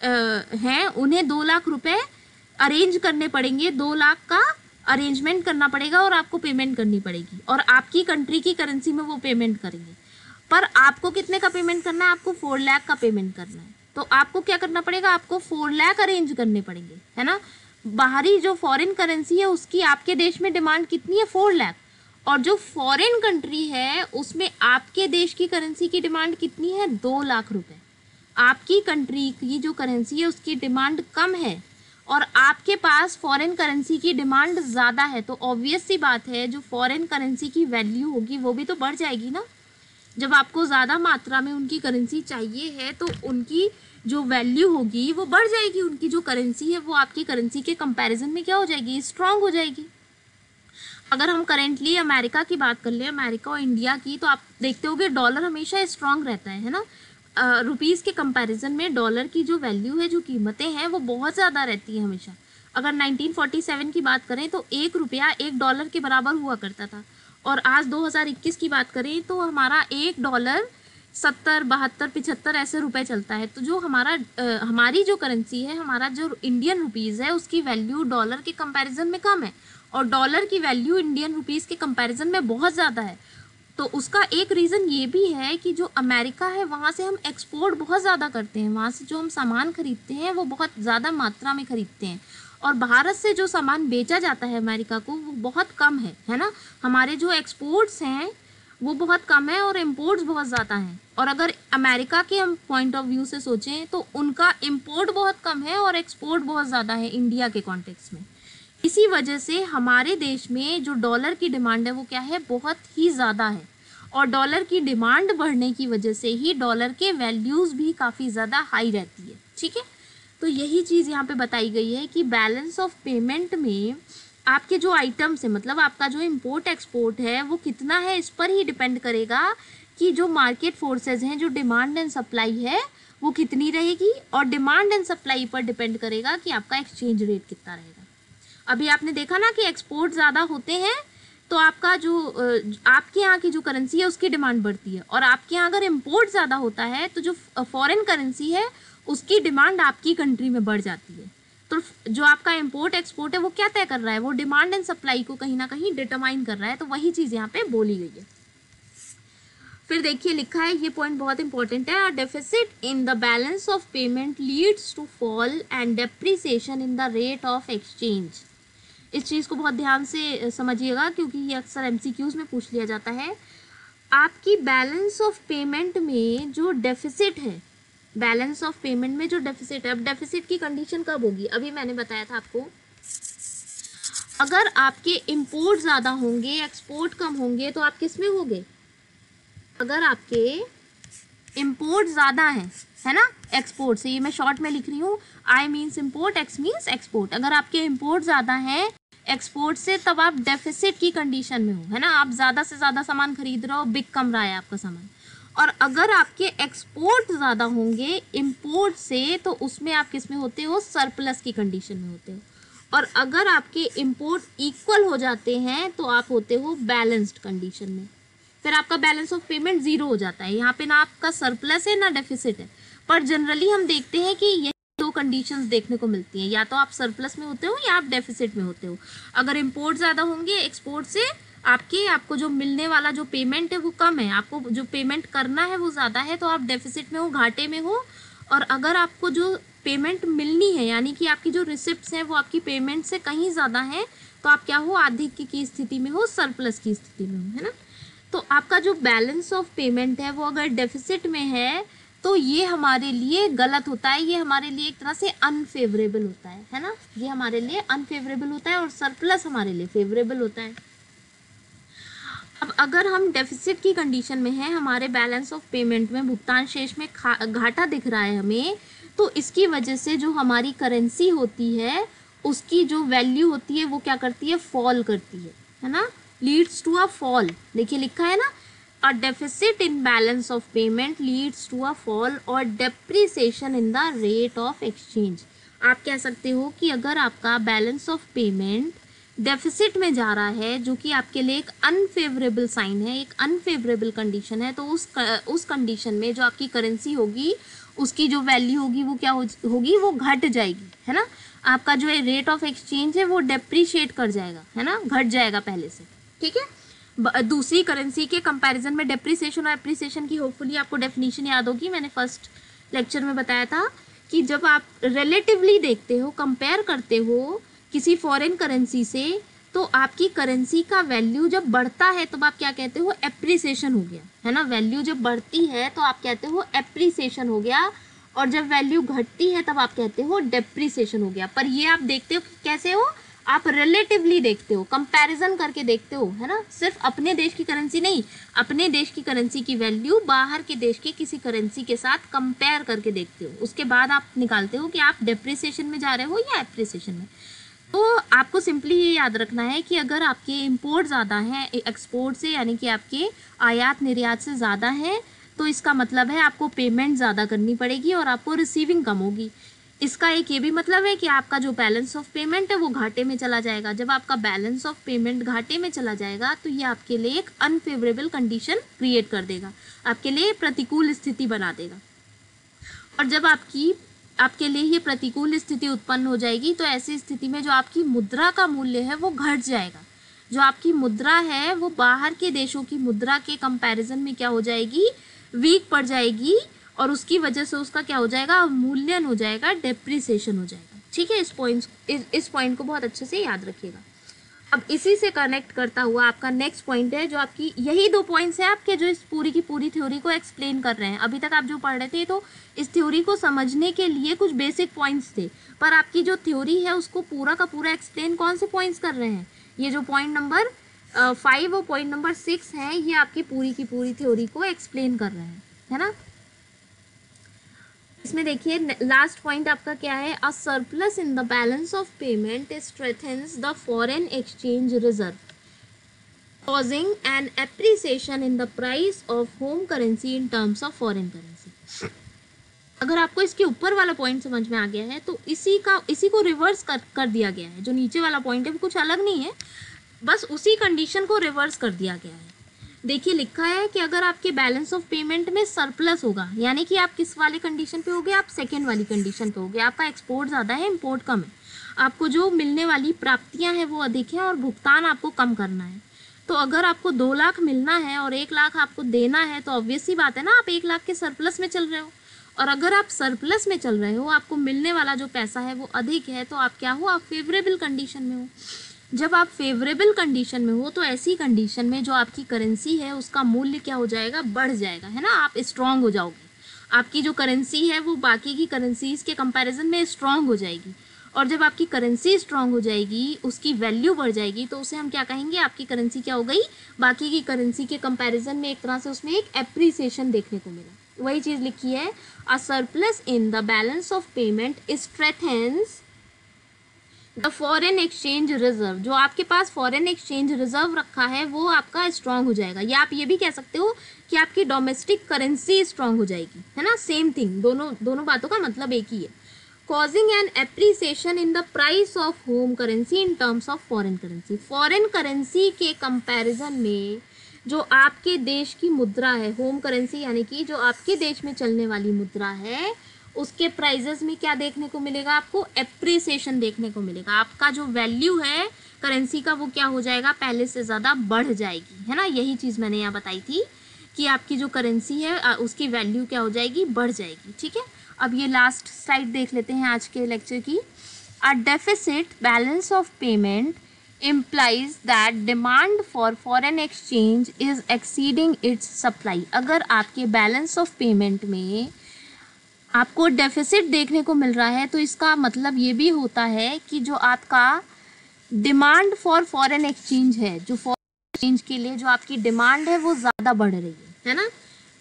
हैं, उन्हें दो लाख रुपए अरेंज करने पड़ेंगे, दो लाख का अरेंजमेंट करना पड़ेगा और आपको पेमेंट करनी पड़ेगी और आपकी कंट्री की करेंसी में वो पेमेंट करेंगे। पर आपको कितने का पेमेंट करना है, आपको फोर लाख का पेमेंट करना है, तो आपको क्या करना पड़ेगा, आपको फोर लाख अरेंज करने पड़ेंगे, है ना। बाहरी जो फॉरेन करेंसी है उसकी आपके देश में डिमांड कितनी है, फोर लाख, और जो फॉरेन कंट्री है उसमें आपके देश की करेंसी की डिमांड कितनी है, दो लाख रुपए। आपकी कंट्री की जो करेंसी है उसकी डिमांड कम है और आपके पास फॉरेन करेंसी की डिमांड ज़्यादा है, तो ऑब्वियस सी बात है जो फॉरेन करेंसी की वैल्यू होगी वो भी तो बढ़ जाएगी ना। जब आपको ज़्यादा मात्रा में उनकी करेंसी चाहिए है तो उनकी जो वैल्यू होगी वो बढ़ जाएगी, उनकी जो करेंसी है वो आपकी करेंसी के कंपैरिजन में क्या हो जाएगी, स्ट्रांग हो जाएगी। अगर हम करेंटली अमेरिका की बात कर लें, अमेरिका और इंडिया की, तो आप देखते होगे डॉलर हमेशा स्ट्रांग रहता है, है ना। रुपीज़ के कंपैरिजन में डॉलर की जो वैल्यू है, जो कीमतें हैं, वो बहुत ज़्यादा रहती है हमेशा। अगर नाइनटीन फोर्टी सेवन की बात करें तो एक रुपया एक डॉलर के बराबर हुआ करता था, और आज दो हज़ार इक्कीस की बात करें तो हमारा एक डॉलर सत्तर बहत्तर पिछहत्तर ऐसे रुपए चलता है। तो जो हमारा आ, हमारी जो करेंसी है, हमारा जो इंडियन रुपीज़ है, उसकी वैल्यू डॉलर के कंपैरिजन में कम है और डॉलर की वैल्यू इंडियन रुपीज़ के कंपैरिजन में बहुत ज़्यादा है। तो उसका एक रीज़न ये भी है कि जो अमेरिका है वहाँ से हम एक्सपोर्ट बहुत ज़्यादा करते हैं, वहाँ से जो हम सामान खरीदते हैं वो बहुत ज़्यादा मात्रा में खरीदते हैं, और भारत से जो सामान बेचा जाता है अमेरिका को वो बहुत कम है, है ना। हमारे जो एक्सपोर्ट्स हैं वो बहुत कम है और इम्पोर्ट्स बहुत ज़्यादा हैं। और अगर अमेरिका के हम पॉइंट ऑफ व्यू से सोचें तो उनका इम्पोर्ट बहुत कम है और एक्सपोर्ट बहुत ज़्यादा है इंडिया के कॉन्टेक्स्ट में। इसी वजह से हमारे देश में जो डॉलर की डिमांड है वो क्या है, बहुत ही ज़्यादा है, और डॉलर की डिमांड बढ़ने की वजह से ही डॉलर के वैल्यूज़ भी काफ़ी ज़्यादा हाई रहती है। ठीक है, तो यही चीज़ यहाँ पे बताई गई है कि बैलेंस ऑफ पेमेंट में आपके जो आइटम्स है, मतलब आपका जो इम्पोर्ट एक्सपोर्ट है वो कितना है, इस पर ही डिपेंड करेगा कि जो मार्केट फोर्सेज हैं, जो डिमांड एंड सप्लाई है वो कितनी रहेगी, और डिमांड एंड सप्लाई पर डिपेंड करेगा कि आपका एक्सचेंज रेट कितना रहेगा। अभी आपने देखा ना कि एक्सपोर्ट ज़्यादा होते हैं तो आपका जो आपके यहाँ की जो करेंसी है उसकी डिमांड बढ़ती है, और आपके यहाँ अगर इम्पोर्ट ज़्यादा होता है तो जो फॉरेन करेंसी है उसकी डिमांड आपकी कंट्री में बढ़ जाती है। तो जो आपका इम्पोर्ट एक्सपोर्ट है वो क्या तय कर रहा है, वो डिमांड एंड सप्लाई को कहीं ना कहीं डिटरमाइन कर रहा है। तो वही चीज़ यहाँ पे बोली गई है। फिर देखिए लिखा है, ये पॉइंट बहुत इंपॉर्टेंट है, deficit in the balance of payment leads to fall and depreciation in the rate of exchange. इस चीज़ को बहुत ध्यान से समझिएगा क्योंकि ये अक्सर एमसीक्यूज में पूछ लिया जाता है। आपकी बैलेंस ऑफ पेमेंट में जो डेफिसिट है, बैलेंस ऑफ पेमेंट में जो डेफिसिट है, अब डेफिसिट की कंडीशन कब होगी, अभी मैंने बताया था आपको, अगर आपके इंपोर्ट ज़्यादा होंगे, एक्सपोर्ट कम होंगे, तो आप किस में होंगे, अगर आपके इंपोर्ट ज़्यादा हैं, है ना, एक्सपोर्ट से, ये मैं शॉर्ट में लिख रही हूँ, I means import, X means export, अगर आपके इंपोर्ट ज़्यादा हैं एक्सपोर्ट से तब आप डेफिसिट की कंडीशन में हो, है ना, आप ज़्यादा से ज़्यादा सामान खरीद रहे हो, बिक कम रहा है आपका सामान। और अगर आपके एक्सपोर्ट ज़्यादा होंगे इंपोर्ट से तो उसमें आप किस में होते हो, सरप्लस की कंडीशन में होते हो। और अगर आपके इंपोर्ट इक्वल हो जाते हैं तो आप होते हो बैलेंस्ड कंडीशन में, फिर आपका बैलेंस ऑफ पेमेंट ज़ीरो हो जाता है। यहाँ पे ना आपका सरप्लस है ना डेफिसिट है, पर जनरली हम देखते हैं कि यही दो कंडीशंस देखने को मिलती हैं, या तो आप सरप्लस में होते हो या आप डेफिसिट में होते हो। अगर इंपोर्ट ज़्यादा होंगे एक्सपोर्ट से, आपके आपको जो मिलने वाला जो पेमेंट है वो कम है, आपको जो पेमेंट करना है वो ज़्यादा है, तो आप डेफिसिट में हो, घाटे में हो। और अगर आपको जो पेमेंट मिलनी है, यानी कि आपकी जो रिसिप्ट्स हैं वो आपकी पेमेंट से कहीं ज़्यादा हैं, तो आप क्या हो, आधिक्य की स्थिति में हो, सरप्लस की स्थिति में हो, है ना। तो आपका जो बैलेंस ऑफ पेमेंट है वो अगर डेफिसिट में है तो ये हमारे लिए गलत होता है, ये हमारे लिए एक तरह से अनफेवरेबल होता है, है ना, ये हमारे लिए अनफेवरेबल होता है, और सरप्लस हमारे लिए फेवरेबल होता है। अब अगर हम डेफिसिट की कंडीशन में हैं, हमारे बैलेंस ऑफ पेमेंट में भुगतान शेष में घाटा दिख रहा है हमें, तो इसकी वजह से जो हमारी करेंसी होती है उसकी जो वैल्यू होती है वो क्या करती है, फॉल करती है, है ना, लीड्स टू अ फॉल। देखिए लिखा है ना, a deficit in balance of payment leads to a fall और depreciation in the rate of exchange. आप कह सकते हो कि अगर आपका बैलेंस ऑफ पेमेंट डेफिसिट में जा रहा है, जो कि आपके लिए एक अनफेवरेबल साइन है, एक अनफेवरेबल कंडीशन है, तो उस उस कंडीशन में जो आपकी करेंसी होगी उसकी जो वैल्यू होगी वो क्या हो, होगी, वो घट जाएगी, है ना। आपका जो है रेट ऑफ एक्सचेंज है वो डेप्रिशिएट कर जाएगा, है ना, घट जाएगा पहले से, ठीक है। दूसरी करेंसी के कंपैरिजन में डेप्रिसिएशन और एप्रिसिएशन की होपफुली आपको डेफिनेशन याद होगी, मैंने फर्स्ट लेक्चर में बताया था कि जब आप रिलेटिवली देखते हो, कंपेयर करते हो किसी फॉरेन करेंसी से, तो आपकी करेंसी का वैल्यू जब बढ़ता है तब आप क्या कहते हो, एप्रिसिएशन हो गया, है ना। वैल्यू जब बढ़ती है तो आप कहते हो एप्रिसिएशन हो गया, और जब वैल्यू घटती है तब आप कहते हो डेप्रिसिएशन हो गया। पर ये आप देखते हो कि कैसे हो, आप रिलेटिवली देखते हो, कंपैरिजन करके देखते हो, है ना, सिर्फ अपने देश की करेंसी नहीं, अपने देश की करेंसी की वैल्यू बाहर के देश के किसी करेंसी के साथ कंपेयर करके देखते हो, उसके बाद आप निकालते हो कि आप डेप्रिसिएशन में जा रहे हो या एप्रिसिएशन में। तो आपको सिंपली ये याद रखना है कि अगर आपके इंपोर्ट ज़्यादा हैं एक्सपोर्ट से, यानी कि आपके आयात निर्यात से ज़्यादा है, तो इसका मतलब है आपको पेमेंट ज़्यादा करनी पड़ेगी और आपको रिसीविंग कम होगी। इसका एक ये भी मतलब है कि आपका जो बैलेंस ऑफ पेमेंट है वो घाटे में चला जाएगा। जब आपका बैलेंस ऑफ पेमेंट घाटे में चला जाएगा तो ये आपके लिए एक अनफेवरेबल कंडीशन क्रिएट कर देगा, आपके लिए प्रतिकूल स्थिति बना देगा। और जब आपकी आपके लिए ये प्रतिकूल स्थिति उत्पन्न हो जाएगी। तो ऐसी स्थिति में जो आपकी मुद्रा का मूल्य है वो घट जाएगा। जो आपकी मुद्रा है वो बाहर के देशों की मुद्रा के कंपैरिजन में क्या हो जाएगी, वीक पड़ जाएगी, और उसकी वजह से उसका क्या हो जाएगा, अवमूल्यन हो जाएगा, डेप्रिसिएशन हो जाएगा। ठीक है, इस पॉइंट इस, इस पॉइंट को बहुत अच्छे से याद रखिएगा। अब इसी से कनेक्ट करता हुआ आपका नेक्स्ट पॉइंट है, जो आपकी यही दो पॉइंट्स हैं आपके जो इस पूरी की पूरी थ्योरी को एक्सप्लेन कर रहे हैं। अभी तक आप जो पढ़ रहे थे तो इस थ्योरी को समझने के लिए कुछ बेसिक पॉइंट्स थे, पर आपकी जो थ्योरी है उसको पूरा का पूरा एक्सप्लेन कौन से पॉइंट्स कर रहे हैं, ये जो पॉइंट नंबर फाइव और पॉइंट नंबर सिक्स हैं, ये आपकी पूरी की पूरी थ्योरी को एक्सप्लेन कर रहे हैं, है ना। इसमें देखिए लास्ट पॉइंट आपका क्या है, a surplus in the balance of payment strengthens the foreign exchange reserve causing an appreciation in the price of home currency in terms of foreign currency। अगर आपको इसके ऊपर वाला पॉइंट समझ में आ गया है तो इसी का इसी को रिवर्स कर कर दिया गया है। जो नीचे वाला पॉइंट है वो कुछ अलग नहीं है, बस उसी कंडीशन को रिवर्स कर दिया गया है। देखिए लिखा है कि अगर आपके बैलेंस ऑफ पेमेंट में सरप्लस होगा, यानी कि आप किस वाले कंडीशन पे होगे, आप सेकेंड वाली कंडीशन पे होगे, आपका एक्सपोर्ट ज़्यादा है, इम्पोर्ट कम है, आपको जो मिलने वाली प्राप्तियां हैं वो अधिक हैं और भुगतान आपको कम करना है। तो अगर आपको दो लाख मिलना है और एक लाख आपको देना है तो ऑब्वियस सी बात है ना, आप एक लाख के सरप्लस में चल रहे हो। और अगर आप सरप्लस में चल रहे हो, आपको मिलने वाला जो पैसा है वो अधिक है, तो आप क्या हो, आप फेवरेबल कंडीशन में हो। जब आप फेवरेबल कंडीशन में हो तो ऐसी कंडीशन में जो आपकी करेंसी है उसका मूल्य क्या हो जाएगा, बढ़ जाएगा, है ना। आप स्ट्रांग हो जाओगे, आपकी जो करेंसी है वो बाकी की करेंसीज के कंपैरिजन में स्ट्रांग हो जाएगी। और जब आपकी करेंसी स्ट्रांग हो जाएगी, उसकी वैल्यू बढ़ जाएगी, तो उसे हम क्या कहेंगे, आपकी करेंसी क्या हो गई, बाकी की करेंसी के कंपैरिजन में एक तरह से उसमें एक एप्रिसिएशन देखने को मिला। वही चीज़ लिखी है, a surplus in the balance of payment strengthens the foreign exchange reserve. जो आपके पास फॉरेन एक्सचेंज रिजर्व रखा है वो आपका स्ट्रांग हो जाएगा, या आप ये भी कह सकते हो कि आपकी डोमेस्टिक करेंसी स्ट्रांग हो जाएगी, है ना। सेम थिंग, दोनों दोनों बातों का मतलब एक ही है। causing an appreciation in the price of home currency in terms of foreign currency। foreign currency के comparison में जो आपके देश की मुद्रा है, होम करेंसी यानी कि जो आपके देश में चलने वाली मुद्रा है, उसके प्राइजेस में क्या देखने को मिलेगा, आपको एप्रिसिएशन देखने को मिलेगा। आपका जो वैल्यू है करेंसी का वो क्या हो जाएगा, पहले से ज़्यादा बढ़ जाएगी, है ना। यही चीज़ मैंने यहाँ बताई थी कि आपकी जो करेंसी है उसकी वैल्यू क्या हो जाएगी, बढ़ जाएगी। ठीक है, अब ये लास्ट स्लाइड देख लेते हैं आज के लेक्चर की। A deficit balance of payment implies that demand for foreign exchange is exceeding its supply। अगर आपके बैलेंस ऑफ पेमेंट में आपको डेफिसिट देखने को मिल रहा है तो इसका मतलब ये भी होता है कि जो आपका डिमांड फॉर फॉरेन एक्सचेंज है, जो फॉरेन एक्सचेंज के लिए जो आपकी डिमांड है वो ज़्यादा बढ़ रही है, है ना।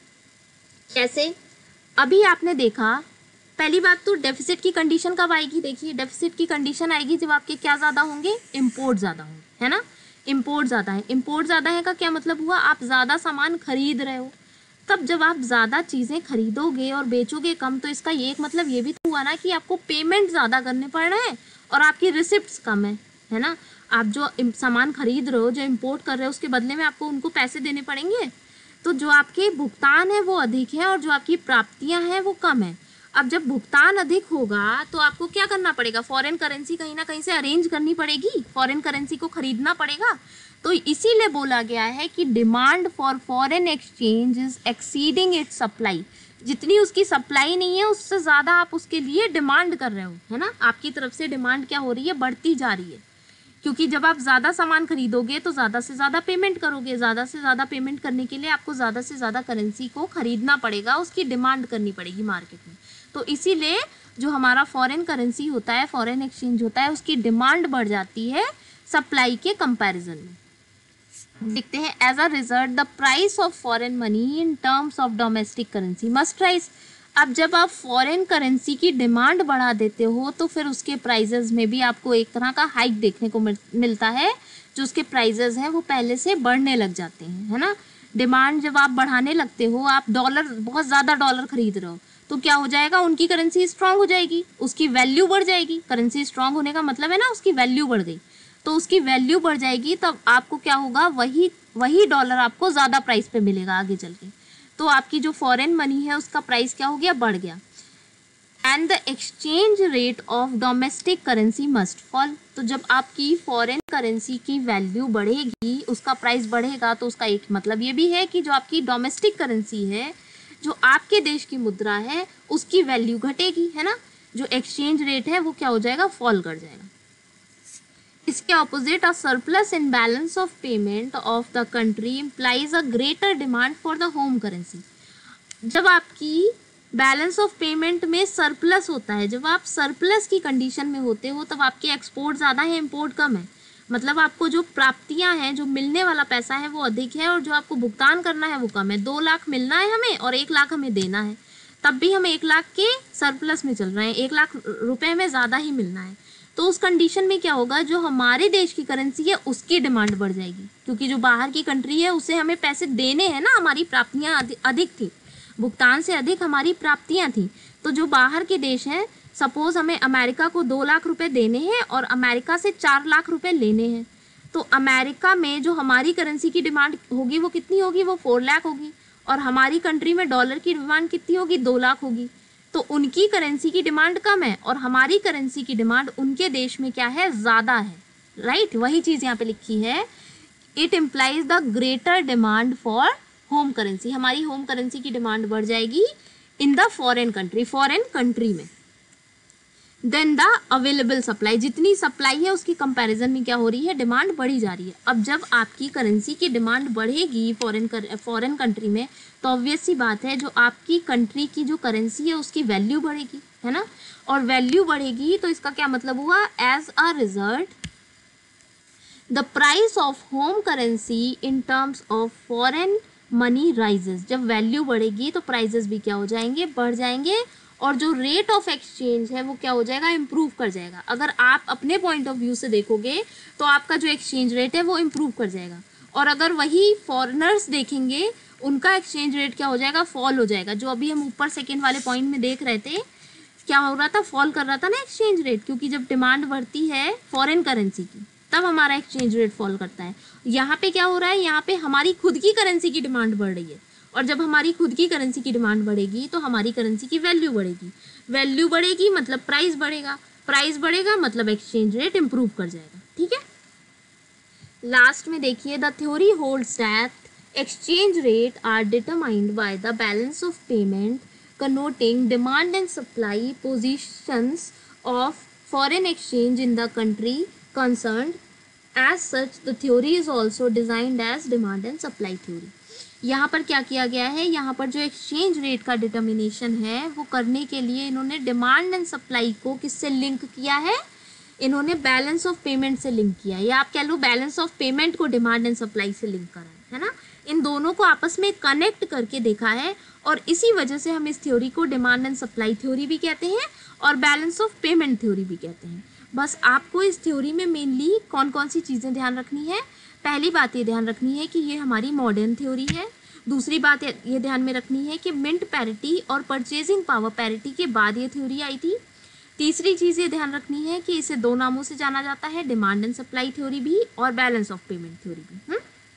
कैसे, अभी आपने देखा, पहली बात तो डेफिसिट की कंडीशन कब आएगी, देखिए डेफिसिट की कंडीशन आएगी जब आपके क्या ज़्यादा होंगे, इम्पोर्ट ज़्यादा होंगे, है ना। इम्पोर्ट ज़्यादा है, इम्पोर्ट ज़्यादा है का क्या मतलब हुआ, आप ज़्यादा सामान खरीद रहे हो। तब जब आप ज़्यादा चीज़ें खरीदोगे और बेचोगे कम, तो इसका ये एक मतलब ये भी तो हुआ ना कि आपको पेमेंट ज़्यादा करने पड़ रहे हैं और आपकी रिसिप्ट्स कम है, है ना। आप जो सामान खरीद रहे हो, जो इम्पोर्ट कर रहे हो, उसके बदले में आपको उनको पैसे देने पड़ेंगे, तो जो आपके भुगतान है वो अधिक है और जो आपकी प्राप्तियाँ हैं वो कम है। अब जब भुगतान अधिक होगा तो आपको क्या करना पड़ेगा, फॉरेन करेंसी कहीं ना कहीं से अरेंज करनी पड़ेगी, फॉरेन करेंसी को खरीदना पड़ेगा। तो इसीलिए बोला गया है कि demand for foreign exchange is exceeding its supply. जितनी उसकी सप्लाई नहीं है उससे ज़्यादा आप उसके लिए डिमांड कर रहे हो, है ना। आपकी तरफ से डिमांड क्या हो रही है, बढ़ती जा रही है, क्योंकि जब आप ज़्यादा सामान खरीदोगे तो ज़्यादा से ज़्यादा पेमेंट करोगे, ज़्यादा से ज़्यादा पेमेंट करने के लिए आपको ज़्यादा से ज़्यादा करेंसी को खरीदना पड़ेगा, उसकी डिमांड करनी पड़ेगी मार्केट में। तो इसीलिए जो हमारा फॉरेन करेंसी होता है, फॉरेन एक्सचेंज होता है, उसकी डिमांड बढ़ जाती है सप्लाई के कंपैरिजन में। देखते हैं, as a result the price of foreign money in terms of domestic currency must rise. अब जब आप फॉरेन करेंसी की डिमांड बढ़ा देते हो तो फिर उसके प्राइजेस में भी आपको एक तरह का हाइक देखने को मिलता है, जो उसके प्राइजेस हैं वो पहले से बढ़ने लग जाते हैं, है ना। डिमांड जब आप बढ़ाने लगते हो, आप डॉलर बहुत ज़्यादा डॉलर खरीद रहे हो, तो क्या हो जाएगा, उनकी करेंसी स्ट्रांग हो जाएगी, उसकी वैल्यू बढ़ जाएगी। करेंसी स्ट्रांग होने का मतलब है ना उसकी वैल्यू बढ़ गई, तो उसकी वैल्यू बढ़ जाएगी, तब आपको क्या होगा, वही वही डॉलर आपको ज़्यादा प्राइस पे मिलेगा आगे चल के। तो आपकी जो फॉरेन मनी है उसका प्राइस क्या हो गया, बढ़ गया। And the exchange rate of domestic currency must fall. तो जब आपकी फॉरेन करेंसी की वैल्यू बढ़ेगी, उसका प्राइस बढ़ेगा, तो उसका एक मतलब ये भी है कि जो आपकी डोमेस्टिक करेंसी है, जो आपके देश की मुद्रा है, उसकी वैल्यू घटेगी, है ना। जो एक्सचेंज रेट है वो क्या हो जाएगा, फॉल कर जाएगा। इसके opposite, a surplus in balance of payment of the country implies a greater demand for the home currency. जब आपकी बैलेंस ऑफ पेमेंट में सरप्लस होता है, जब आप सरप्लस की कंडीशन में होते हो, तब आपके एक्सपोर्ट ज़्यादा है, इम्पोर्ट कम है। मतलब आपको जो प्राप्तियां हैं, जो मिलने वाला पैसा है वो अधिक है, और जो आपको भुगतान करना है वो कम है। दो लाख मिलना है हमें और एक लाख हमें देना है, तब भी हम एक लाख के सरप्लस में चल रहे हैं, एक लाख रुपए हमें ज़्यादा ही मिलना है। तो उस कंडीशन में क्या होगा, जो हमारे देश की करेंसी है उसकी डिमांड बढ़ जाएगी, क्योंकि जो बाहर की कंट्री है उसे हमें पैसे देने हैं ना, हमारी प्राप्तियाँ अधिक थी, भुगतान से अधिक हमारी प्राप्तियाँ थी। तो जो बाहर के देश हैं, सपोज हमें अमेरिका को दो लाख रुपए देने हैं और अमेरिका से चार लाख रुपए लेने हैं, तो अमेरिका में जो हमारी करेंसी की डिमांड होगी वो कितनी होगी, वो फोर लाख होगी, और हमारी कंट्री में डॉलर की डिमांड कितनी होगी, दो लाख होगी। तो उनकी करेंसी की डिमांड कम है और हमारी करेंसी की डिमांड उनके देश में क्या है, ज़्यादा है, राइट। वही चीज़ यहाँ पे लिखी है, it implies the greater demand for home currency. हमारी होम करेंसी की डिमांड बढ़ जाएगी in the foreign country, foreign country में। देन द अवेलेबल सप्लाई, जितनी सप्लाई है उसकी कंपैरिजन में क्या हो रही है, डिमांड बढ़ी जा रही है। अब जब आपकी करेंसी की डिमांड बढ़ेगी फॉरेन कर, फॉरेन कंट्री में, तो ऑब्वियस सी बात है जो आपकी कंट्री की जो करेंसी है उसकी वैल्यू बढ़ेगी, है ना। और वैल्यू बढ़ेगी तो इसका क्या मतलब हुआ, as a result the price of home currency in terms of foreign money rises. जब वैल्यू बढ़ेगी तो प्राइजेस भी क्या हो जाएंगे, बढ़ जाएंगे, और जो रेट ऑफ एक्सचेंज है वो क्या हो जाएगा, इम्प्रूव कर जाएगा। अगर आप अपने पॉइंट ऑफ व्यू से देखोगे तो आपका जो एक्सचेंज रेट है वो इम्प्रूव कर जाएगा, और अगर वही फॉरेनर्स देखेंगे उनका एक्सचेंज रेट क्या हो जाएगा, फॉल हो जाएगा। जो अभी हम ऊपर सेकेंड वाले पॉइंट में देख रहे थे, क्या हो रहा था, फॉल कर रहा था ना एक्सचेंज रेट, क्योंकि जब डिमांड बढ़ती है फॉरेन करेंसी की तब हमारा एक्सचेंज रेट फॉल करता है। यहाँ पे क्या हो रहा है, यहाँ पे हमारी खुद की करेंसी की डिमांड बढ़ रही है, और जब हमारी खुद की करेंसी की डिमांड बढ़ेगी तो हमारी करेंसी की वैल्यू बढ़ेगी, वैल्यू बढ़ेगी मतलब प्राइस बढ़ेगा, प्राइस बढ़ेगा मतलब एक्सचेंज रेट इम्प्रूव कर जाएगा, ठीक है। लास्ट में देखिए, the theory holds that exchange rate are determined by the balance of payment connoting demand and supply positions of foreign exchange in the country concerned. As such, the theory is also designed as demand and supply theory. यहाँ पर क्या किया गया है, यहाँ पर जो exchange rate का डिटर्मिनेशन है वो करने के लिए इन्होंने डिमांड एंड सप्लाई को किससे लिंक किया है, इन्होंने बैलेंस ऑफ पेमेंट से लिंक किया है, या आप कह लो बैलेंस ऑफ पेमेंट को डिमांड एंड सप्लाई से लिंक करा है, है ना। इन दोनों को आपस में कनेक्ट करके देखा है, और इसी वजह से हम इस थ्योरी को डिमांड एंड सप्लाई थ्योरी भी कहते हैं और बैलेंस ऑफ पेमेंट थ्योरी भी कहते हैं। बस आपको इस थ्योरी में मेनली कौन कौन सी चीज़ें ध्यान रखनी है, पहली बात ये ध्यान रखनी है कि ये हमारी मॉडर्न थ्योरी है। दूसरी बात ये ध्यान में रखनी है कि मिंट पैरिटी और परचेजिंग पावर पैरिटी के बाद ये थ्योरी आई थी। तीसरी चीज़ ये ध्यान रखनी है कि इसे दो नामों से जाना जाता है, डिमांड एंड सप्लाई थ्योरी भी और बैलेंस ऑफ पेमेंट थ्योरी भी। हुँ?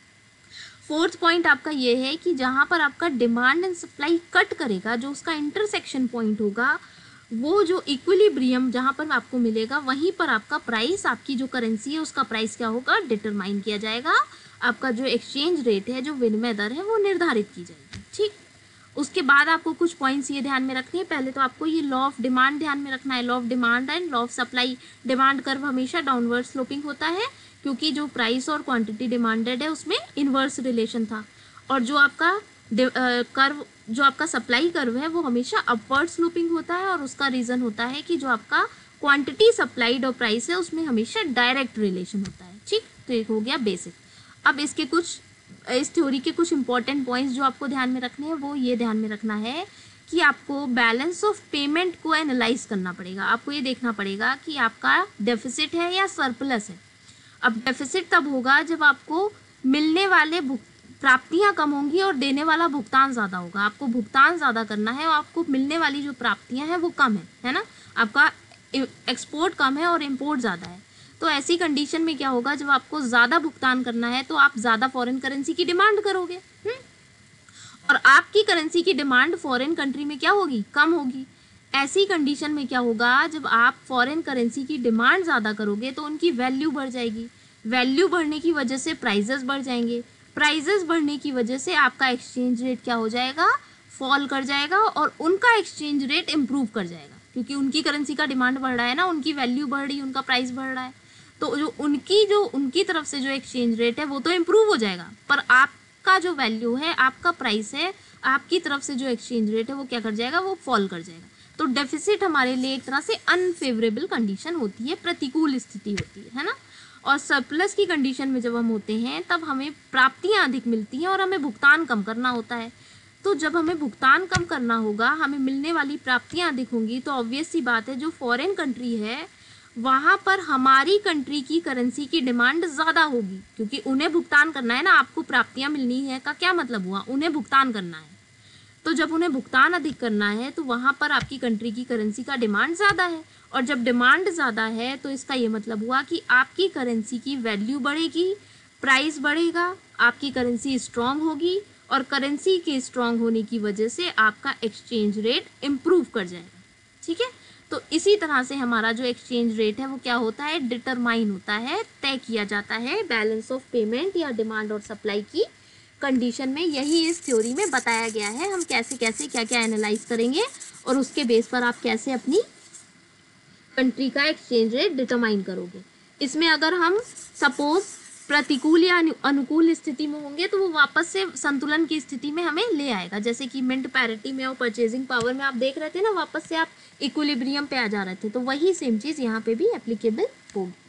फोर्थ पॉइंट आपका ये है कि जहाँ पर आपका डिमांड एंड सप्लाई कट करेगा, जो उसका इंटरसेक्शन पॉइंट होगा, वो जो इक्विलिब्रियम जहाँ पर आपको मिलेगा, वहीं पर आपका प्राइस, आपकी जो करेंसी है उसका प्राइस क्या होगा, डिटरमाइन किया जाएगा। आपका जो एक्सचेंज रेट है, जो विनिमय दर है, वो निर्धारित की जाएगी, ठीक। उसके बाद आपको कुछ पॉइंट्स ये ध्यान में रखने हैं। पहले तो आपको ये लॉ ऑफ डिमांड ध्यान में रखना है, law of demand and law of supply. Demand curve हमेशा डाउनवर्ड स्लोपिंग होता है, क्योंकि जो प्राइस और क्वांटिटी डिमांडेड है उसमें इन्वर्स रिलेशन था, और जो आपका कर्व, जो आपका सप्लाई कर्व है वो हमेशा अपवर्ड स्लोपिंग होता है, और उसका रीज़न होता है कि जो आपका क्वांटिटी सप्लाइड और प्राइस है उसमें हमेशा डायरेक्ट रिलेशन होता है, ठीक। तो एक हो गया बेसिक। अब इसके कुछ, इस थ्योरी के कुछ इंपॉर्टेंट पॉइंट्स जो आपको ध्यान में रखने हैं, वो ये ध्यान में रखना है कि आपको बैलेंस ऑफ पेमेंट को एनालाइज करना पड़ेगा। आपको ये देखना पड़ेगा कि आपका डेफिसिट है या सरप्लस है। अब डेफिसिट तब होगा जब आपको मिलने वाले प्राप्तियां कम होंगी और देने वाला भुगतान ज़्यादा होगा। आपको भुगतान ज़्यादा करना है और आपको मिलने वाली जो प्राप्तियां हैं वो कम है, है ना। आपका एक्सपोर्ट कम है और इम्पोर्ट ज़्यादा है। तो ऐसी कंडीशन में क्या होगा, जब आपको ज़्यादा भुगतान करना है तो आप ज़्यादा फॉरेन करेंसी की डिमांड करोगे, हुँ? और आपकी करेंसी की डिमांड फॉरेन कंट्री में क्या होगी, कम होगी। ऐसी कंडीशन में क्या होगा, जब आप फॉरेन करेंसी की डिमांड ज़्यादा करोगे तो उनकी वैल्यू बढ़ जाएगी, वैल्यू बढ़ने की वजह से प्राइजेस बढ़ जाएंगे, प्राइजेस बढ़ने की वजह से आपका एक्सचेंज रेट क्या हो जाएगा, फॉल कर जाएगा और उनका एक्सचेंज रेट इम्प्रूव कर जाएगा, क्योंकि उनकी करेंसी का डिमांड बढ़ रहा है ना, उनकी वैल्यू बढ़ रही है, उनका प्राइस बढ़ रहा है, तो जो उनकी जो उनकी तरफ से जो एक्सचेंज रेट है वो तो इम्प्रूव हो जाएगा, पर आपका जो वैल्यू है, आपका प्राइस है, आपकी तरफ से जो एक्सचेंज रेट है वो क्या कर जाएगा, वो फॉल कर जाएगा। तो डेफिसिट हमारे लिए एक तरह से अनफेवरेबल कंडीशन होती है, प्रतिकूल स्थिति होती है है ना। और सरप्लस की कंडीशन में जब हम होते हैं तब हमें प्राप्तियां अधिक मिलती हैं और हमें भुगतान कम करना होता है। तो जब हमें भुगतान कम करना होगा, हमें मिलने वाली प्राप्तियां अधिक होंगी, तो ऑब्वियस सी बात है जो फॉरेन कंट्री है वहाँ पर हमारी कंट्री की करेंसी की डिमांड ज़्यादा होगी, क्योंकि उन्हें भुगतान करना है ना, आपको प्राप्तियां मिलनी है का क्या मतलब हुआ, उन्हें भुगतान करना है। तो जब उन्हें भुगतान अधिक करना है तो वहाँ पर आपकी कंट्री की करेंसी का डिमांड ज़्यादा है, और जब डिमांड ज़्यादा है तो इसका ये मतलब हुआ कि आपकी करेंसी की वैल्यू बढ़ेगी, प्राइस बढ़ेगा, आपकी करेंसी स्ट्रांग होगी, और करेंसी के स्ट्रांग होने की वजह से आपका एक्सचेंज रेट इम्प्रूव कर जाएगा। ठीक है, तो इसी तरह से हमारा जो एक्सचेंज रेट है वो क्या होता है, डिटरमाइन होता है, तय किया जाता है बैलेंस ऑफ पेमेंट या डिमांड और सप्लाई की कंडीशन में। यही इस थ्योरी में बताया गया है, हम कैसे कैसे क्या क्या एनालाइज करेंगे और उसके बेस पर आप कैसे अपनी कंट्री का एक्सचेंज रेट डिटरमाइन करोगे। इसमें अगर हम सपोज प्रतिकूल या अनुकूल स्थिति में होंगे तो वो वापस से संतुलन की स्थिति में हमें ले आएगा, जैसे कि मिंट पैरिटी में और परचेजिंग पावर में आप देख रहे थे ना, वापस से आप इक्विलिब्रियम पे आ जा रहे थे, तो वही सेम चीज़ यहाँ पे भी एप्लीकेबल होगी।